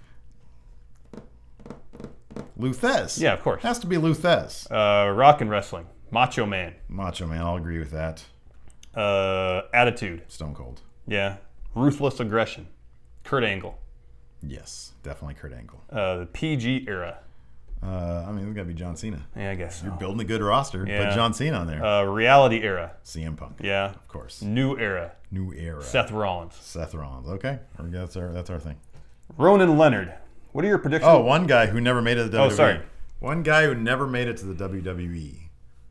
Luthez. Yeah, of course. Has to be Luthez. Uh, rock and wrestling. Macho Man. Macho Man. I'll agree with that. Uh, Attitude. Stone Cold. Yeah. Ruthless Aggression. Kurt Angle. Yes. Definitely Kurt Angle. Uh, the P G Era. Uh, I mean, it's got to be John Cena. Yeah, I guess. You're So. building a good roster. Yeah. Put John Cena on there. Uh, reality Era. C M Punk. Yeah. Of course. New Era. New Era. Seth Rollins. Seth Rollins. Okay. That's our, that's our thing. Ronan Leonard. What are your predictions? Oh, one guy who never made it to the Oh, W W E. sorry. One guy who never made it to the W W E.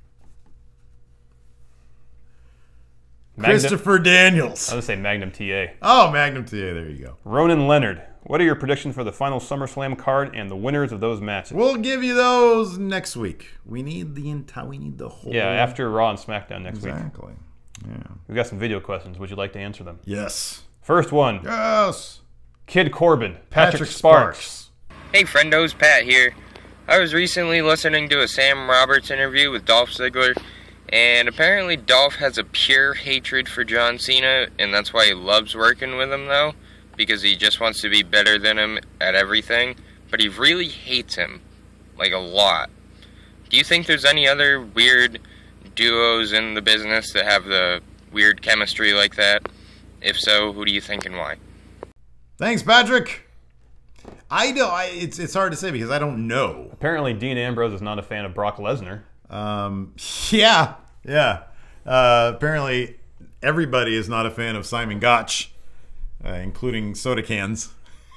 Magnum- Christopher Daniels. I was going to say Magnum T A. Oh, Magnum T A. There you go. Ronan Leonard. What are your predictions for the final SummerSlam card and the winners of those matches? We'll give you those next week. We need the entire. We need the whole. Yeah, after Raw and SmackDown next week. Exactly. Yeah. We've got some video questions. Would you like to answer them? Yes. First one. Yes. Kid Corbin. Patrick, Sparks. Hey friendos, Pat here. I was recently listening to a Sam Roberts interview with Dolph Ziggler, and apparently Dolph has a pure hatred for John Cena, and that's why he loves working with him though, because he just wants to be better than him at everything, but he really hates him, like a lot. Do you think there's any other weird duos in the business that have the weird chemistry like that? If so, who do you think and why? Thanks, Patrick. I know. I, it's it's hard to say because I don't know. Apparently, Dean Ambrose is not a fan of Brock Lesnar. Um, yeah, yeah. Uh, apparently, everybody is not a fan of Simon Gotch, uh, including soda cans.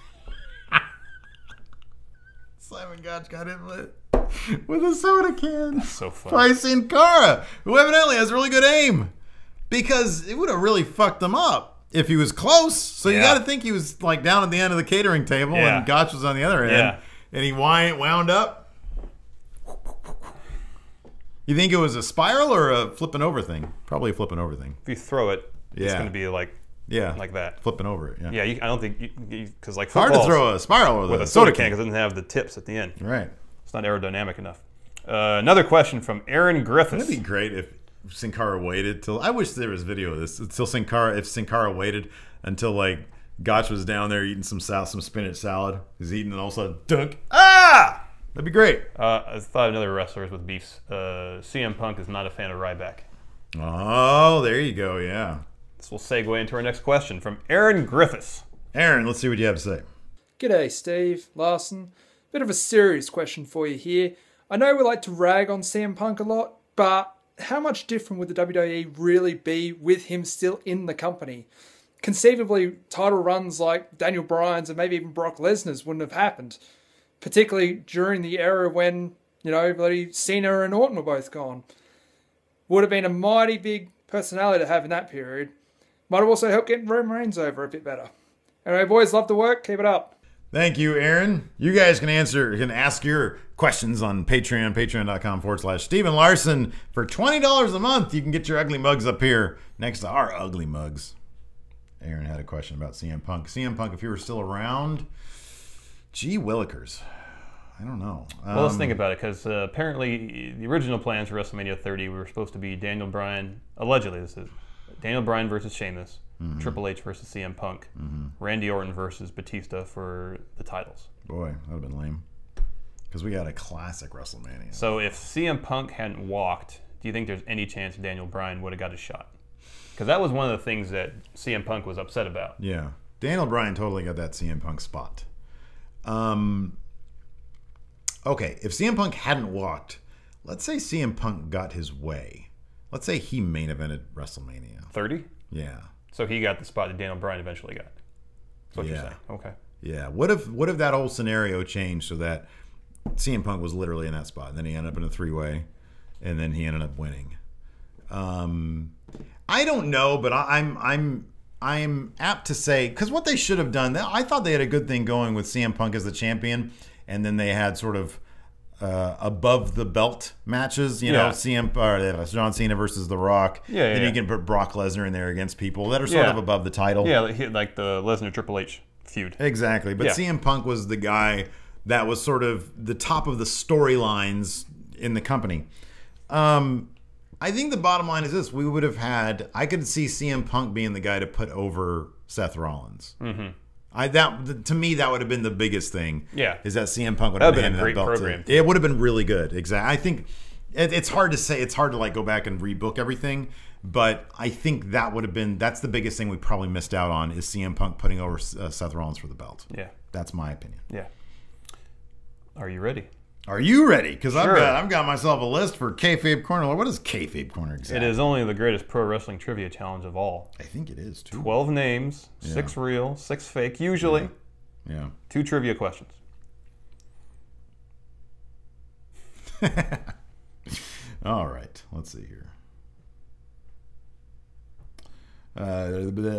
Simon Gotch got hit with with a soda can. So funny. By Sin Cara, who evidently has really good aim, because it would have really fucked him up if he was close. So you Yeah. got to think he was like down at the end of the catering table, Yeah. and Gotch was on the other end, Yeah. and he wind, wound up. You think it was a spiral or a flipping over thing? Probably a flipping over thing. If you throw it, it's Yeah. going to be like Yeah, like that. flipping over it. Yeah, Yeah, you, I don't think because like hard to football's throw a spiral with, with a a soda soda can can. because it doesn't have the tips at the end. Right. It's not aerodynamic enough. Uh, another question from Aaron Griffiths. Wouldn't it be great if Sin Cara waited till? I wish there was video of this. Until Sin Cara, if Sin Cara waited until like Gotch was down there eating some sal- some spinach salad. He's eating and all of a sudden, dunk. Ah! That'd be great. Uh, I thought another wrestlers with beefs. Uh, C M Punk is not a fan of Ryback. Oh, there you go. Yeah. This will segue into our next question from Aaron Griffiths. Aaron, let's see what you have to say. G'day, Steve, Larson. Bit of a serious question for you here. I know we like to rag on C M Punk a lot, but how much different would the W W E really be with him still in the company? Conceivably, title runs like Daniel Bryan's and maybe even Brock Lesnar's wouldn't have happened, particularly during the era when, you know, bloody Cena and Orton were both gone. Would have been a mighty big personality to have in that period. Might have also helped get Roman Reigns over a bit better. Anyway, boys, love the work. Keep it up. Thank you, Aaron. You guys can answer, can ask your questions on Patreon, patreon.com forward slash Stephen Larson. For twenty dollars a month, you can get your ugly mugs up here next to our ugly mugs. Aaron had a question about C M Punk. C M Punk, if you were still around, gee willikers. I don't know. Um, Well, let's think about it, because uh, apparently the original plans for WrestleMania thirty were supposed to be Daniel Bryan, allegedly this is, Daniel Bryan versus Sheamus, mm-hmm. Triple H versus C M Punk, mm-hmm. Randy Orton versus Batista for the titles. Boy, that would have been lame. Because we got a classic WrestleMania. So if C M Punk hadn't walked, do you think there's any chance Daniel Bryan would have got a shot? Because that was one of the things that C M Punk was upset about. Yeah. Daniel Bryan totally got that C M Punk spot. Um... Okay, if C M Punk hadn't walked, let's say C M Punk got his way. Let's say he main evented WrestleMania. thirty? Yeah. So he got the spot that Daniel Bryan eventually got. That's what yeah. you're saying. Okay. Yeah. What if what if that whole scenario changed so that C M Punk was literally in that spot, and then he ended up in a three-way, and then he ended up winning? Um, I don't know, but I, I'm I'm I'm apt to say, because what they should have done, I thought they had a good thing going with C M Punk as the champion. And then they had sort of uh, above the belt matches, you know, yeah. C M or uh, John Cena versus The Rock. Yeah, yeah Then yeah. you can put Brock Lesnar in there against people that are sort yeah. of above the title. Yeah, like the Lesnar Triple H feud. Exactly. But yeah. C M Punk was the guy that was sort of the top of the storylines in the company. Um, I think the bottom line is this: we would have had. I could see C M Punk being the guy to put over Seth Rollins. Mm-hmm. I that to me that would have been the biggest thing. Yeah, is that C M Punk would have have been a great that belt program. To, it would have been really good. Exactly. I think it, it's hard to say. It's hard to like go back and rebook everything. But I think that would have been that's the biggest thing we probably missed out on is C M Punk putting over uh, Seth Rollins for the belt. Yeah, that's my opinion. Yeah. Are you ready? Are you ready? Because sure. I've got I've got myself a list for Kayfabe Corner. What is Kayfabe Corner exactly? It is only the greatest pro wrestling trivia challenge of all. I think it is too. Twelve names, yeah. six real, six fake, usually. Yeah. yeah. Two trivia questions. All right. Let's see here. Uh,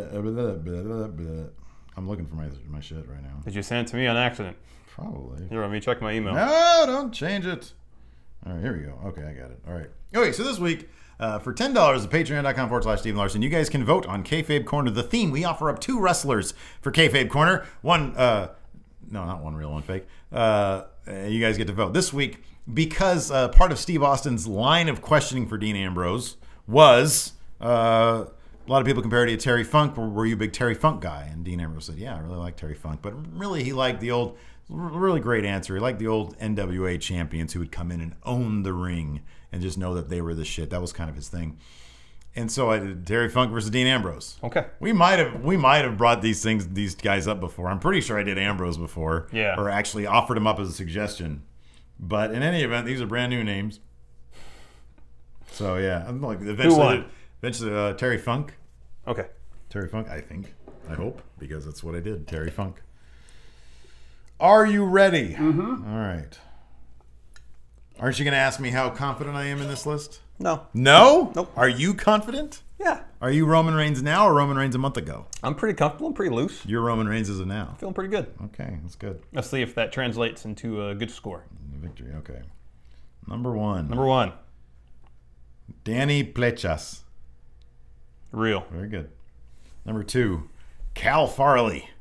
I'm looking for my my shit right now. Did you send it to me on accident? Probably. Here, let me check my email. No, don't change it. All right, here we go. Okay, I got it. All right. Okay, so this week, uh, for ten dollars at patreon.com forward slash Stephen Larson, you guys can vote on Kayfabe Corner. The theme, we offer up two wrestlers for Kayfabe Corner. One, uh, no, not one real, one fake. Uh, you guys get to vote. This week, because uh, part of Steve Austin's line of questioning for Dean Ambrose was... Uh, a lot of people compared it to Terry Funk. Were you a big Terry Funk guy? And Dean Ambrose said, yeah, I really like Terry Funk. But really, he liked the old, really great answer. He liked the old N W A champions who would come in and own the ring and just know that they were the shit. That was kind of his thing. And so I did Terry Funk versus Dean Ambrose. Okay. We might have we might have brought these things, these guys up before. I'm pretty sure I did Ambrose before. Yeah. Or actually offered him up as a suggestion. But in any event, these are brand new names. So yeah, I'm like eventually, Who won? Eventually, uh, Terry Funk. Okay. Terry Funk, I think. I hope, because that's what I did. Terry Funk. Are you ready? Mm-hmm. All right. Aren't you going to ask me how confident I am in this list? No. No? Nope. Are you confident? Yeah. Are you Roman Reigns now or Roman Reigns a month ago? I'm pretty comfortable. I'm pretty loose. You're Roman Reigns as of now. Feeling pretty good. Okay, that's good. Let's see if that translates into a good score. Victory, okay. Number one. Number one. Danny Plechas. Real. Very good. Number two, Cal Farley.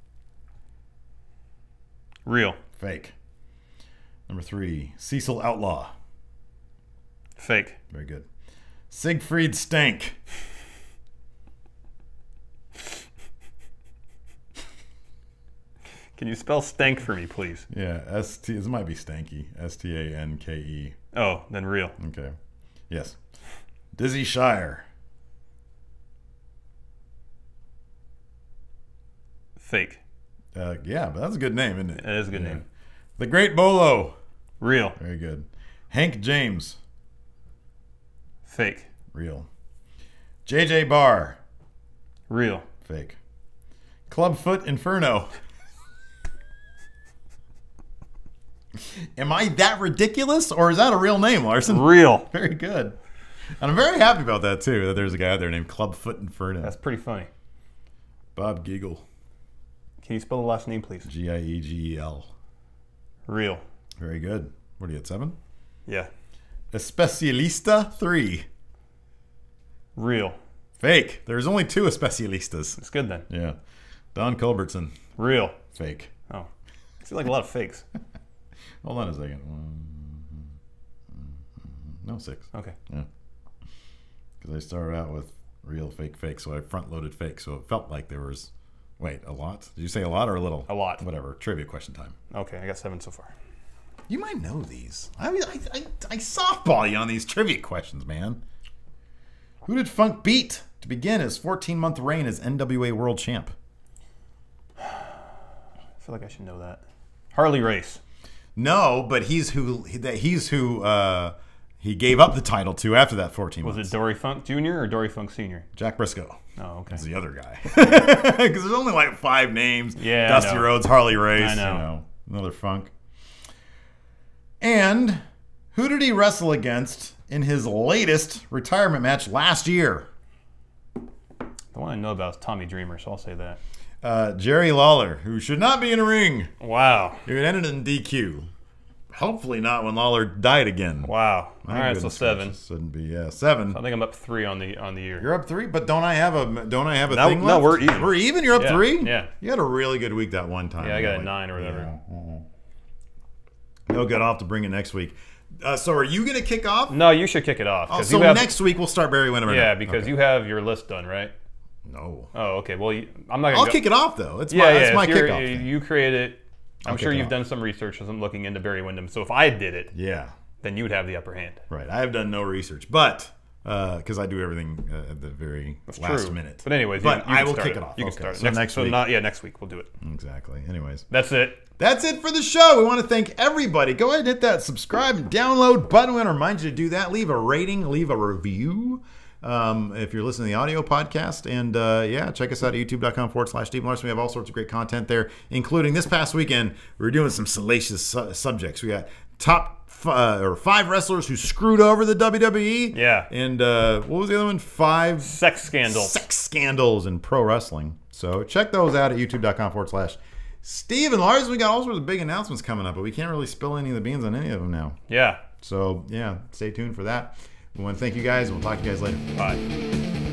Real. Fake. Number three, Cecil Outlaw. Fake. Very good. Siegfried Stank. Can you spell stank for me, please? Yeah, S T. This might be Stanky. S T A N K E. Oh, then real. Okay. Yes. Dizzy Shire. Fake. Uh, yeah, but that's a good name, isn't it? It is a good yeah. name. The Great Bolo. Real. Very good. Hank James. Fake. Real. J J Barr. Real. Fake. Clubfoot Inferno. Am I that ridiculous, or is that a real name, Larson? Real. Very good. And I'm very happy about that, too, that there's a guy out there named Clubfoot Inferno. That's pretty funny. Bob Giggle. Can you spell the last name, please? G I E G E L. Real. Very good. What are you at, seven? Yeah. Especialista three. Real. Fake. There's only two Especialistas. It's good then. Yeah. Don Culbertson. Real. Fake. Oh. I feel like a lot of fakes. Hold on a second. No, six. Okay. Yeah. Because I started out with real, fake, fake, so I front-loaded fake, so it felt like there was... Wait, a lot? Did you say a lot or a little? A lot. Whatever. Trivia question time. Okay, I got seven so far. You might know these. I mean, I, I, I softball you on these trivia questions, man. Who did Funk beat to begin his fourteen-month reign as N W A World Champ? I feel like I should know that. Harley Race. No, but he's who he's who uh, he gave up the title to after that fourteen Was months. it Dory Funk Junior or Dory Funk Senior? Jack Briscoe. Oh, okay. Is the other guy. Because there's only like five names. Yeah, Dusty I know. Rhodes, Harley Race. I know. You know, another Funk. And who did he wrestle against in his latest retirement match last year? The one I know about is Tommy Dreamer, so I'll say that. Uh, Jerry Lawler, who should not be in a ring. Wow. It ended in D Q. Hopefully not when Lawler died again. Wow. My All right, so goodness seven. gracious, Shouldn't be. Yeah, seven. I think I'm up three on the on the year. You're up three, but don't I have a don't I have a No, thing no, left? we're even. We're even. You're up Yeah, three. yeah. You had a really good week that one time. Yeah, I got a Like, nine or whatever. yeah, uh-uh. No good. I'll have to bring it next week. Uh, so are you going to kick off? No, you should kick it off. Oh, 'cause so you have, next week we'll start Barry Windham. Yeah, because you have your list done, right? No. Oh, okay. Well, you, I'm not going to I'll go. kick it off though. It's Yeah, my yeah. it's my if you're- kickoff. thing. You create it. I'm I'll sure kick it you've off. done some research as I'm looking into Barry Windham. So if I did it, Yeah. then you would have the upper hand. Right. I have done no research, but because I do everything uh, at the very last True. minute. But anyways, but you, you I can will start kick it off. You can Okay, start it. so next, next so week. Not, yeah, next week we'll do it. Exactly. Anyways. That's it. That's it for the show. We want to thank everybody. Go ahead and hit that subscribe and download button. We want to remind you to do that. Leave a rating, leave a review um, if you're listening to the audio podcast. And uh, yeah, check us out at youtube.com forward slash Steve Larson. We have all sorts of great content there, including this past weekend. We were doing some salacious su- subjects. We got top f- uh, or five wrestlers who screwed over the W W E. Yeah. And uh, what was the other one? Five Sex scandal. sex scandals in pro wrestling. So check those out at youtube.com forward slash Steve and Lars. We got all sorts of big announcements coming up, but we can't really spill any of the beans on any of them now. Yeah. So yeah, stay tuned for that. We want to thank you guys. We'll talk to you guys later. Bye.